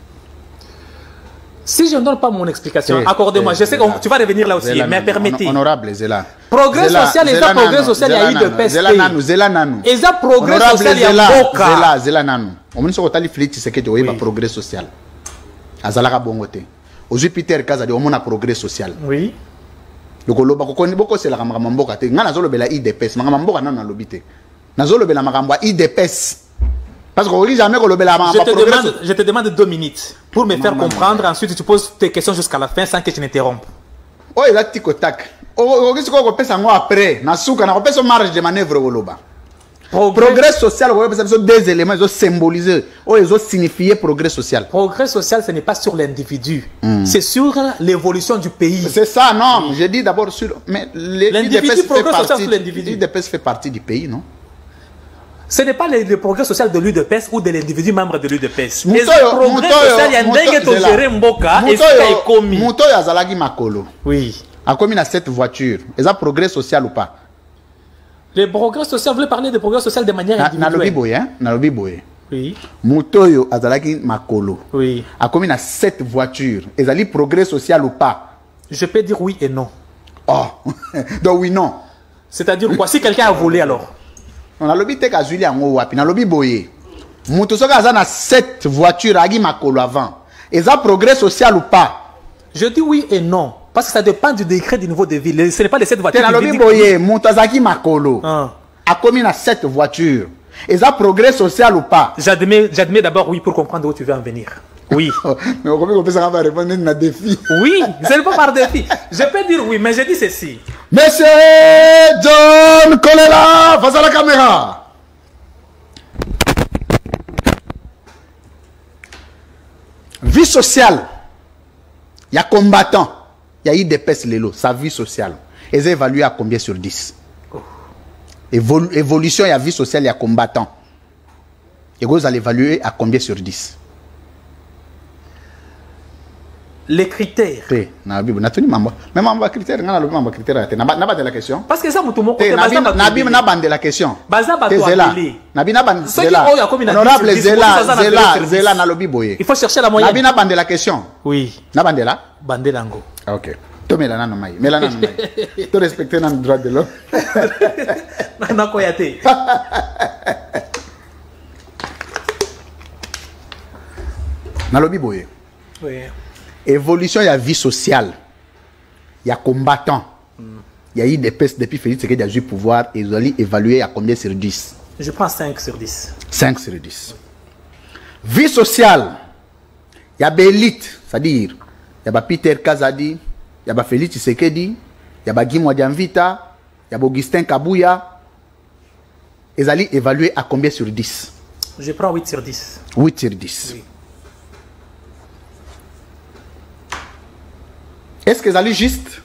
Si je ne donne pas mon explication, accordez-moi. Je sais que tu vas revenir là aussi, mais permettez. Honorable, Zéla. Progrès social, et ça progrès social, il y a eu de peste. Zéla Nanou. Et ça progrès social, il y a Boka. Zéla Nanou. On me dit que tu as fait que progrès social. Azalaka bongote. Aujourd'hui, Peter Kaza dit on a progrès social. Oui. Donc, le Boko, c'est la Ramamboka. N'a pas de IDPS. Mamamboka n'a pas de l'obité. N'a pas de IDPS. Parce qu'on ne dit jamais que le Bela je te demande 2 minutes pour me faire comprendre. Ensuite, tu poses tes questions jusqu'à la fin sans que je n'interrompe. Oh, il a tic-tac. Oh, qu'est-ce qu'on peut faire après? Nasuka, on peut faire marge de manœuvre au Loba. Progrès social, on peut faire 2 éléments, ils ont symbolisé, ils ont signifié progrès social. Progrès social, ce n'est pas sur l'individu, c'est sur l'évolution du pays. C'est ça, non. Je dis d'abord sur. Mais l'individu, progrès social sur l'individu. L'IDPS fait partie du pays, non? Ce n'est pas le progrès social de l'UDPS ou de l'individu membre de l'UDPS. Le progrès social, il y a un dingue qui gère Mboka et c'est commis. Mouto Yazalagi Makolo. Oui. A commis 7 voitures. Est-ce un progrès social ou pas? Le progrès social, vous voulez parler de progrès social de manière individuelle? Nalobi Boye. Oui. Moutoyo Azalagi Makolo. Oui. A commis 7 voitures. Est-ce un progrès social ou pas? Je peux dire oui et non. Oh. Donc oui, non. C'est-à-dire quoi? Si quelqu'un a volé alors? On a lobby te kazuli yango wapi na lobby boye. Mutu soka za na 7 voitures agi makolo avant. Et ça progrès social ou pas? Je dis oui et non parce que ça dépend du décret du niveau de ville. Ce n'est pas les 7 voitures. Na lobby boye, mutu azaki makolo. A commis na 7 voitures. Et ça progrès social ou pas? J'admets d'abord oui pour comprendre où tu veux en venir. Oui. Mais on peut ça va répondre à un défi. Oui, ce n'est pas par défi. Je peux dire oui, mais je dis ceci. Monsieur John Kolela, face à la caméra. Vie sociale. Il y a combattant. Il y a IDPS Lelo, sa vie sociale. Et c'est évalué à combien sur 10? Évolution, il y a vie sociale, il y a combattant. Et vous allez évaluer à combien sur 10? Les critères. Même critère, de la question. Parce que ça, Nabi de la question. Il faut chercher la moyenne. Nabi de la question. Oui. Nabandela. Bandelango. Ok. Tu mets la nanomaï. Tu respectes le droit de l'homme. Nakoyate. Nalobi boye. Oui. Évolution, il y a vie sociale. Il y a combattant. Il y a eu des pestes depuis Félix Tshisekedi a eu pouvoir et vous allez évaluer à combien sur 10? Je prends 5 sur 10. 5 sur 10. Vie sociale. Il y a l'élite, c'est-à-dire, il y a Peter Kazadi, il y a Félix Tshisekedi, il y a Guy Mwadiamvita, il y a Augustin Kabouya. Et vous allez évaluer à combien sur 10? Je prends 8 sur 10. 8 sur 10. Oui. Est-ce que ça est juste?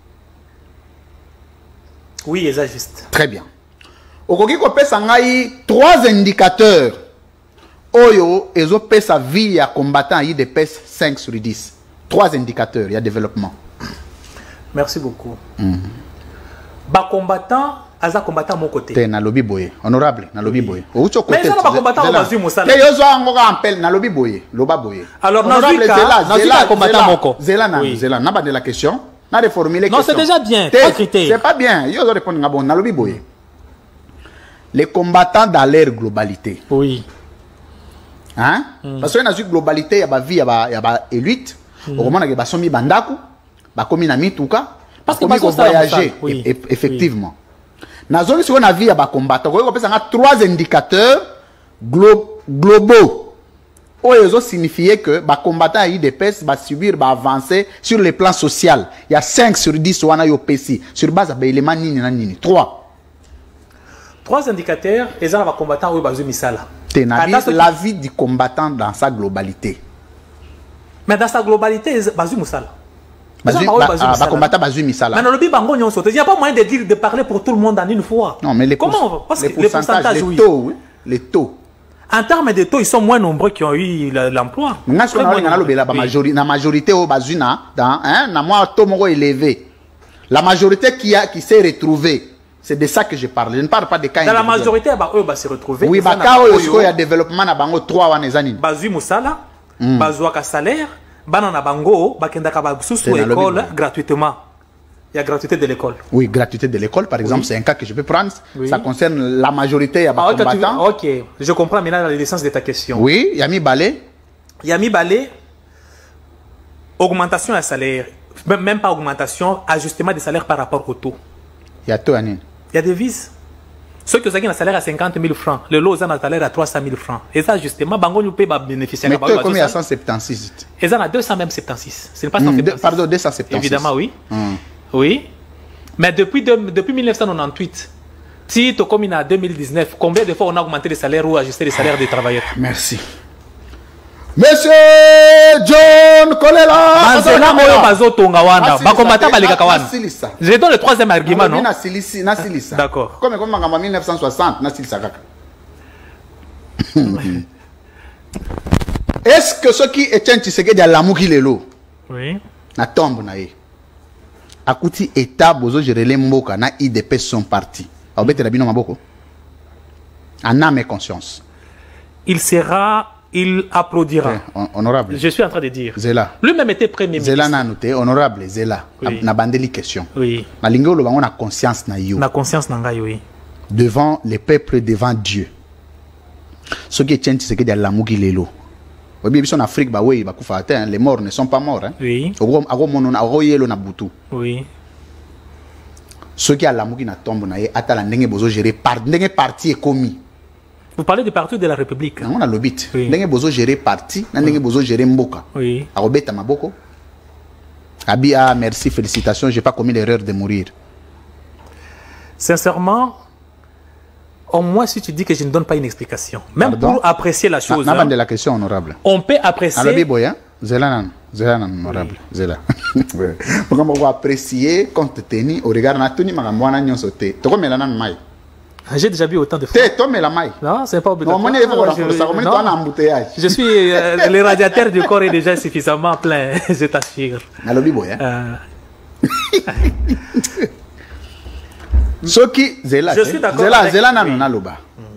Oui, c'est juste. Très bien. Au Kogi Kopé Sangaï, 3 indicateurs. Oyo, et zo sa vie à combattant il des pèse 5 sur 10. 3 indicateurs, il y a développement. Merci beaucoup. Ba combattant, aza combattant à mon côté. T'es na lobby boye, honorable, na lobby boye. Mais ça ba combattant au basu musala. T'es yozo angoga appel na lobby boye, loba boye. Alors honorable Zela combattant moko. Zela n'a pas de la question. N'a de formuler question. Non, c'est déjà bien. C'est pas bien. Yozo répondre na bon na lobby boye. Les combattants dans leur globalité. Oui. Hein? Parce que dans une globalité, il y a vie, il y a élite. Au moment où il y a somi bandaku, ba komi na mituka, parce que ba voyager effectivement. Dans zone sur na vie, il y a ba combattant. On peut ça 3 indicateurs globaux. Ils ont signifié que ba combattant yi des pèses ba subir ba avancer sur le plan social. Il y a 5 sur 10 wana yo pesi sur base ba élément nini na nini. 3 indicateurs et ça va combattant ou bazu misala. La vie du combattant dans sa globalité. Mais dans sa globalité, bazu musala. combattant bazui misala. Mais dans le bibango on saute. Il n'y a pas moyen de dire de parler pour tout le monde en une fois. Non, mais comment parce les que les pourcentages, les taux, oui. Les taux. En termes de taux, ils sont moins nombreux qui ont eu l'emploi. La majorité au bazuna, na moi taux moko élevé. La majorité qui s'est retrouvée. C'est de ça que je parle. Je ne parle pas des cas. Dans la majorité, eux va se retrouver. Oui, bah quand il y a développement na bango 3 ans les années. Bazui musala, bazuaka salaire, banana bango, bakendaka basusu école gratuitement. Il y a gratuité de l'école. Oui, gratuité de l'école, par exemple, c'est un cas que je peux prendre. Oui. Ça concerne la majorité des combattants. Ok, je comprends maintenant l'essence de ta question. Oui, Yami Balé. Yami Balé, augmentation de salaire, même pas augmentation, ajustement des salaires par rapport au taux. Il y a tout, Anine. Il y a des vices. Ceux qui ont un salaire à 50 000 francs, le lot ont un salaire à 300 000 francs. Et ça, justement, Bango nous peut bénéficier. Mais toi, combien à 176? Et ça, à 276. Ce n'est pas 176. Pardon, 276. Évidemment, oui. Oui. Mais depuis 1998, si tu comme en 2019, combien de fois on a augmenté les salaires ou ajusté les salaires des travailleurs? Merci. Monsieur John Kolela. Je donne le troisième argument, non? D'accord. Comme en 1960, est-ce que ceux qui étaient Tshisekedi à l'amouki lelo? Oui. Na tombe na ye. Akuti état bozo gérer mboka na IDP sont partis. Obete rabino maboko. En âme et conscience. Il applaudira. Honorable. Je suis en train de dire. Zela. Lui-même était premier ministre. Zela n'a noté. Honorable, Zela. Oui. Na bandeli question. Oui. Na lingo lo bango na conscience na yo. Na conscience na ngai, oui. Devant les peuples, devant Dieu. Ce qui est c'est que de l'amour lelo. Oui, en Afrique, bah oui, bah les morts ne sont pas morts. Hein. Oui. Oui. Ceux qui ont l'amour qui n'a tombe na atala ndenge bozo gérer par ndenge parti est commis. Vous parlez du parti de la République. On a le bit. Ndenge bozo gérer parti, ndenge bozo gérer mboka. Oui. Arobeta maboko. Abia, merci, félicitations, j'ai pas commis l'erreur de mourir. Sincèrement, au moins si tu dis que je ne donne pas une explication, même pour apprécier la chose. Hein, de la question honorable. On peut apprécier. Alors, Biboya, Zélan honorable, Zéla. On va apprécier compte tenu au regard de tout le monde. J'ai déjà vu autant de fois. Non, c'est pas obligatoire. Je suis le radiateur du corps est déjà suffisamment plein, je t'assure. Alors, Biboya. Soki Zela. Je suis d'accord. Zela na loba.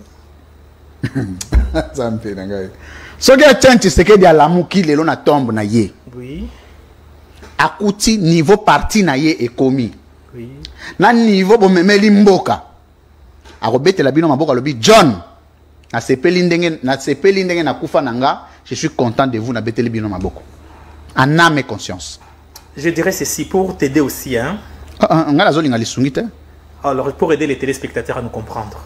Ça me fait dingue. Soki a tenti c'est que dia lamuki lelo na tombe na ye. Oui. Akuti niveau parti na ye est commis. Oui. Na niveau bo memeli mboka. Akobete la bino maboka lobi John. Na sepeli ndenge na kufa nanga, je suis content de vous na beteli bino maboko. En âme et conscience. Je dirais ceci pour t'aider aussi hein. Ngala zoli ngali sungite. Alors, pour aider les téléspectateurs à nous comprendre.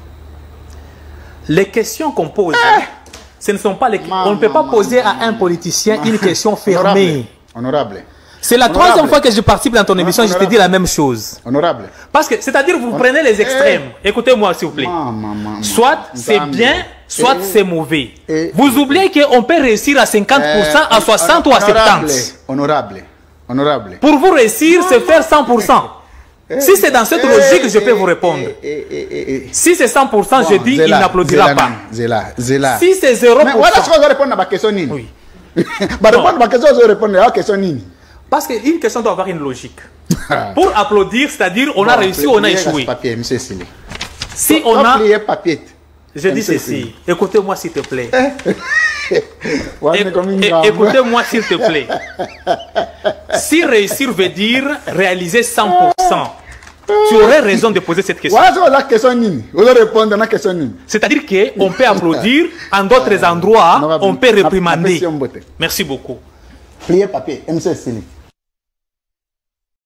Les questions qu'on pose, ce ne sont pas les... On ne peut pas poser à un politicien une question fermée. Honorable. C'est la troisième fois que je participe dans ton émission, je te dis la même chose. Honorable. Parce que, c'est-à-dire, vous prenez les extrêmes. Écoutez-moi, s'il vous plaît. Soit c'est bien, soit c'est mauvais. Vous oubliez qu'on peut réussir à 50%, à 60 ou à 70. Honorable. Honorable. Pour vous réussir, c'est faire 100%. Si c'est dans cette logique, je peux vous répondre. Si c'est 100%, je dis, il n'applaudira pas. Si c'est 0%... Mais voilà ce qu'on va répondre à ma question. Oui. Répondre à ma question, je vais répondre à la question. Parce qu'une question doit avoir une logique. Pour applaudir, c'est-à-dire, on a réussi ou on a échoué. Si on a... Je dis ceci. Écoutez-moi, s'il te plaît. Écoutez-moi, s'il te plaît. Si réussir veut dire réaliser 100%, tu aurais raison de poser cette question. C'est-à-dire qu'on peut applaudir, en d'autres endroits, on peut réprimander. Merci beaucoup. Plier papier, MC Sili.